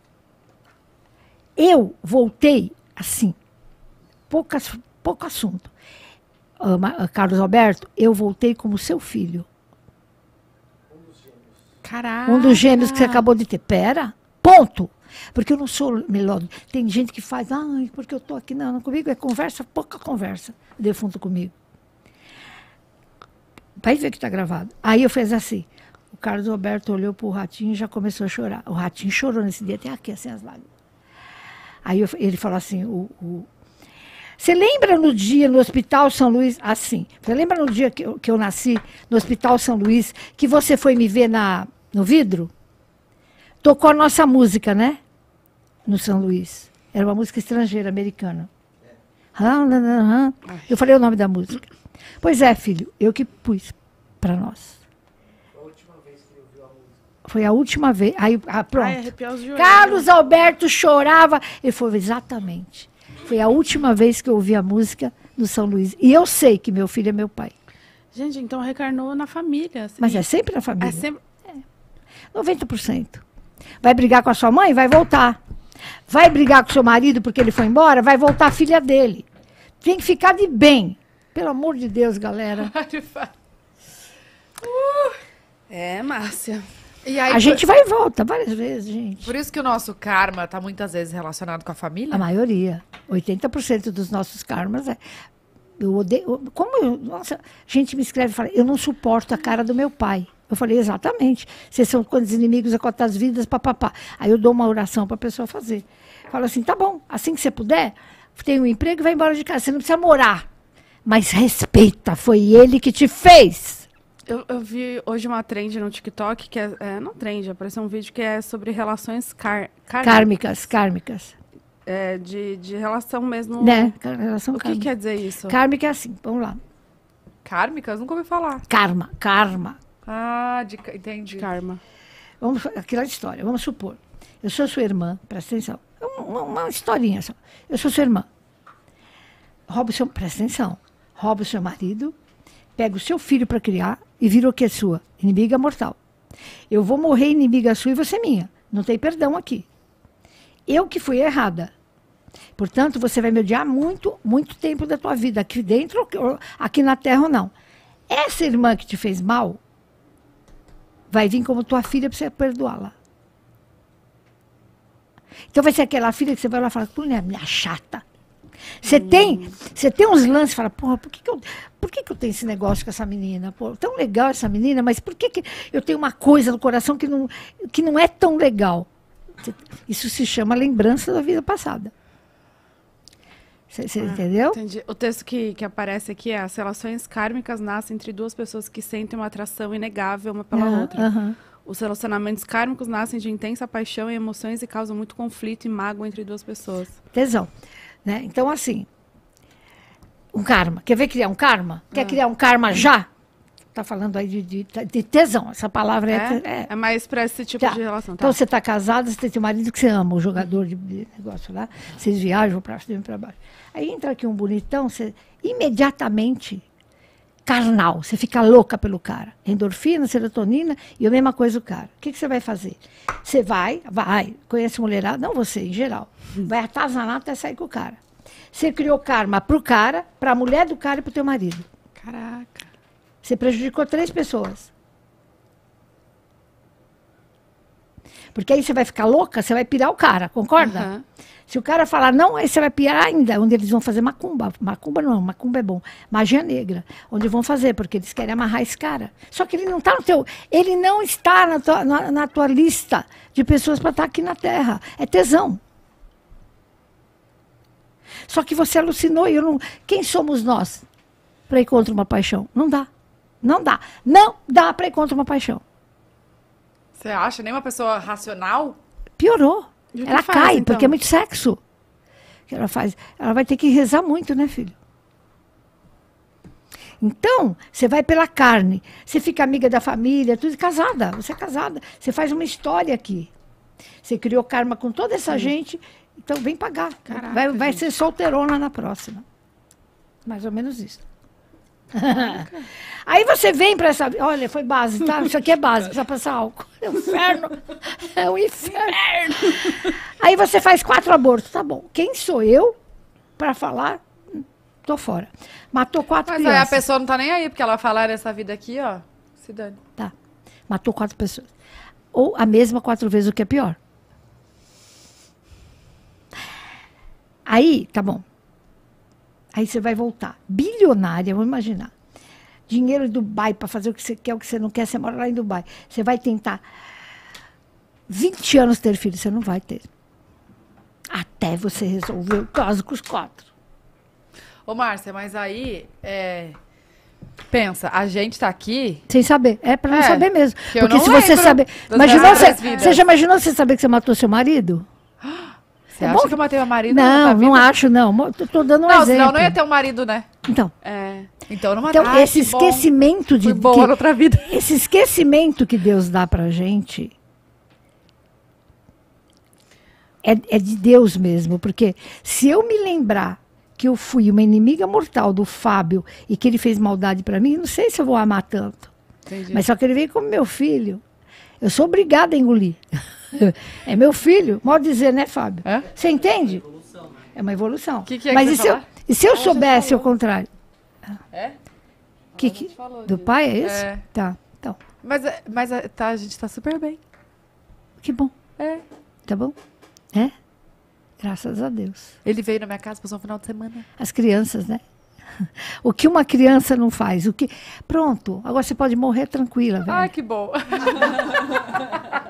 Eu voltei assim, poucas, pouco assunto. Ah, Ma- ah, Carlos Alberto, eu voltei como seu filho. Caraca. Um dos gêmeos que você acabou de ter. Pera, ponto. Porque eu não sou melódica. Tem gente que faz, ai, porque eu estou aqui. Não, não, comigo é conversa, pouca conversa. O defunto comigo. Vai ver que está gravado. Aí eu fiz assim. O Carlos Alberto olhou para o Ratinho e já começou a chorar. O Ratinho chorou nesse dia, até aqui, assim, as lágrimas. Aí eu- ele falou assim, o, o- você lembra no dia no Hospital São Luís, assim, você lembra no dia que eu, que eu nasci, no Hospital São Luís, que você foi me ver na, no vidro? Tocou a nossa música, né? No São Luís. Era uma música estrangeira, americana. Ah, não, não, não. Eu falei o nome da música. Pois é, filho, eu que pus para nós. A última vez que ele ouviu a música. Foi a última vez. Aí, ah, pronto. Ai, arrepiar os joelhos. Carlos Alberto chorava. Ele falou, exatamente. Foi a última vez que eu ouvi a música no São Luís. E eu sei que meu filho é meu pai. Gente, então reencarnou na família. assim. Mas é sempre na família. É sempre... noventa por cento. Vai brigar com a sua mãe? Vai voltar. Vai brigar com o seu marido porque ele foi embora? Vai voltar a filha dele. Tem que ficar de bem. Pelo amor de Deus, galera. É, Márcia. E aí, A gente vai e volta várias vezes, gente. por isso que o nosso karma tá muitas vezes relacionado com a família? A maioria. oitenta por cento dos nossos karmas é. Eu odeio. eu- Como eu. Nossa, gente me escreve e fala, eu não suporto a cara do meu pai. Eu falei, exatamente. Vocês são quantos inimigos a quantas vidas, papapá. Aí eu dou uma oração para a pessoa fazer. Falo assim, tá bom, assim que você puder, tem um emprego e vai embora de casa. Você não precisa morar. Mas respeita, foi ele que te fez. Eu, eu vi hoje uma trend no TikTok, que é, é não trend, apareceu um vídeo que é sobre relações car, car- Kármicas, kármicas. é, de, de relação mesmo. Né? Relação O que kármica. quer dizer isso? Kármica é assim, vamos lá. Kármicas? Nunca ouvi falar. Karma, karma. Ah, de, entendi. Karma. Vamos, aquela história, vamos supor. Eu sou sua irmã, presta atenção. É uma, uma historinha só. Eu sou sua irmã. Roubo o seu, presta atenção. Roubo o seu marido, pego o seu filho para criar e viro o que é sua? Inimiga mortal. Eu vou morrer inimiga sua e você minha. Não tem perdão aqui. Eu que fui errada. Portanto, você vai me odiar muito, muito tempo da tua vida, aqui dentro, ou aqui na Terra ou não. Essa irmã que te fez mal vai vir como tua filha para você perdoá-la. Então vai ser aquela filha que você vai lá e fala, pô, né, minha chata. Você hum. tem, você tem uns lances, fala, porra, por que, que, eu, por que, que eu tenho esse negócio com essa menina? Pô, tão legal essa menina, mas por que, que eu tenho uma coisa no coração que não, que não é tão legal? Isso se chama lembrança da vida passada. Você ah, entendeu? Entendi. O texto que, que aparece aqui é: as relações kármicas nascem entre duas pessoas que sentem uma atração inegável uma pela uhum, outra. Uhum. Os relacionamentos kármicos nascem de intensa paixão e emoções e causam muito conflito e mágoa entre duas pessoas. Tesão. Né? Então, assim, um karma. Quer ver criar um karma? Quer ah. criar um karma já? Tá falando aí de, de, de tesão. Essa palavra é... É, é, é mais para esse tipo tá. de relação. Tá. Então, você está casado, você tem um marido que você ama, o jogador de, de negócio lá. Vocês viajam para cima e para baixo. Aí entra aqui um bonitão, você imediatamente... carnal, você fica louca pelo cara. Endorfina, serotonina e a mesma coisa o cara. O que, que você vai fazer? Você vai, vai, conhece mulherada, não você, em geral. Vai atazanar até sair com o cara. Você criou karma pro cara, pra mulher do cara e pro teu marido. Caraca. Você prejudicou três pessoas. Porque aí você vai ficar louca, você vai pirar o cara, concorda? Uhum. Se o cara falar não, aí você vai pirar ainda, onde eles vão fazer macumba. Macumba não, macumba é bom. Magia negra, onde vão fazer, porque eles querem amarrar esse cara. Só que ele não está no teu, ele não está na tua, na, na tua lista de pessoas para estar aqui na Terra. É tesão. Só que você alucinou e eu não... Quem somos nós para ir contra uma paixão? Não dá. Não dá. Não dá para ir contra uma paixão. Você acha? Nem uma pessoa racional? Piorou. Ela faz, cai, então? porque é muito sexo. Que ela faz. Ela vai ter que rezar muito, né, filho? Então, você vai pela carne. Você fica amiga da família, tudo casada. Você é casada. Você faz uma história aqui. Você criou karma com toda essa Sim. gente. Então, vem pagar. Caraca, vai vai ser solteirona na próxima. Mais ou menos isso. Aí você vem para essa... Olha, foi base, tá? Isso aqui é base, precisa passar álcool. É um inferno. É um inferno. Aí você faz quatro abortos. Tá bom. Quem sou eu para falar? Tô fora. Matou quatro Mas crianças. aí a pessoa não tá nem aí, porque ela vai falar nessa vida aqui, ó. Se dane. Tá. Matou quatro pessoas. Ou a mesma quatro vezes, o que é pior. Aí, tá bom. Aí você vai voltar. Bilionária, vamos imaginar. Dinheiro em Dubai para fazer o que você quer, o que você não quer, você mora lá em Dubai. Você vai tentar vinte anos ter filho, você não vai ter. Até você resolver o caso com os quatro. Ô, Márcia, mas aí, é... pensa, a gente tá aqui... Sem saber. É para não é, saber mesmo. Porque se você saber... Imaginou, você, você já imaginou você saber que você matou seu marido? Você é acha bom? que eu matei meu marido? Não, não acho, não. Tô, tô dando um não, exemplo. Senão não ia ter um marido, né? Então. É. Então não matei. Então, Ai, esse esquecimento de... Fui boa que, na outra vida. Esse esquecimento que Deus dá pra gente é, é de Deus mesmo. Porque se eu me lembrar que eu fui uma inimiga mortal do Fábio e que ele fez maldade pra mim, não sei se eu vou amar tanto. Entendi. Mas só que ele veio como meu filho. Eu sou obrigada a engolir. É meu filho. Mal dizer, né, Fábio? É? Você entende? É uma evolução. Que que é Mas que e, você se eu, falar? e se eu Ah, soubesse o contrário? É? Que, que, do pai é isso? É. Tá. Então, Mas, é- mas é- tá, a gente tá super bem. que bom. É. Tá bom? É? Graças a Deus. Ele veio na minha casa, passou um final de semana. As crianças, né? O que uma criança não faz? O que... Pronto, agora você pode morrer tranquila, velho. Ai, que bom.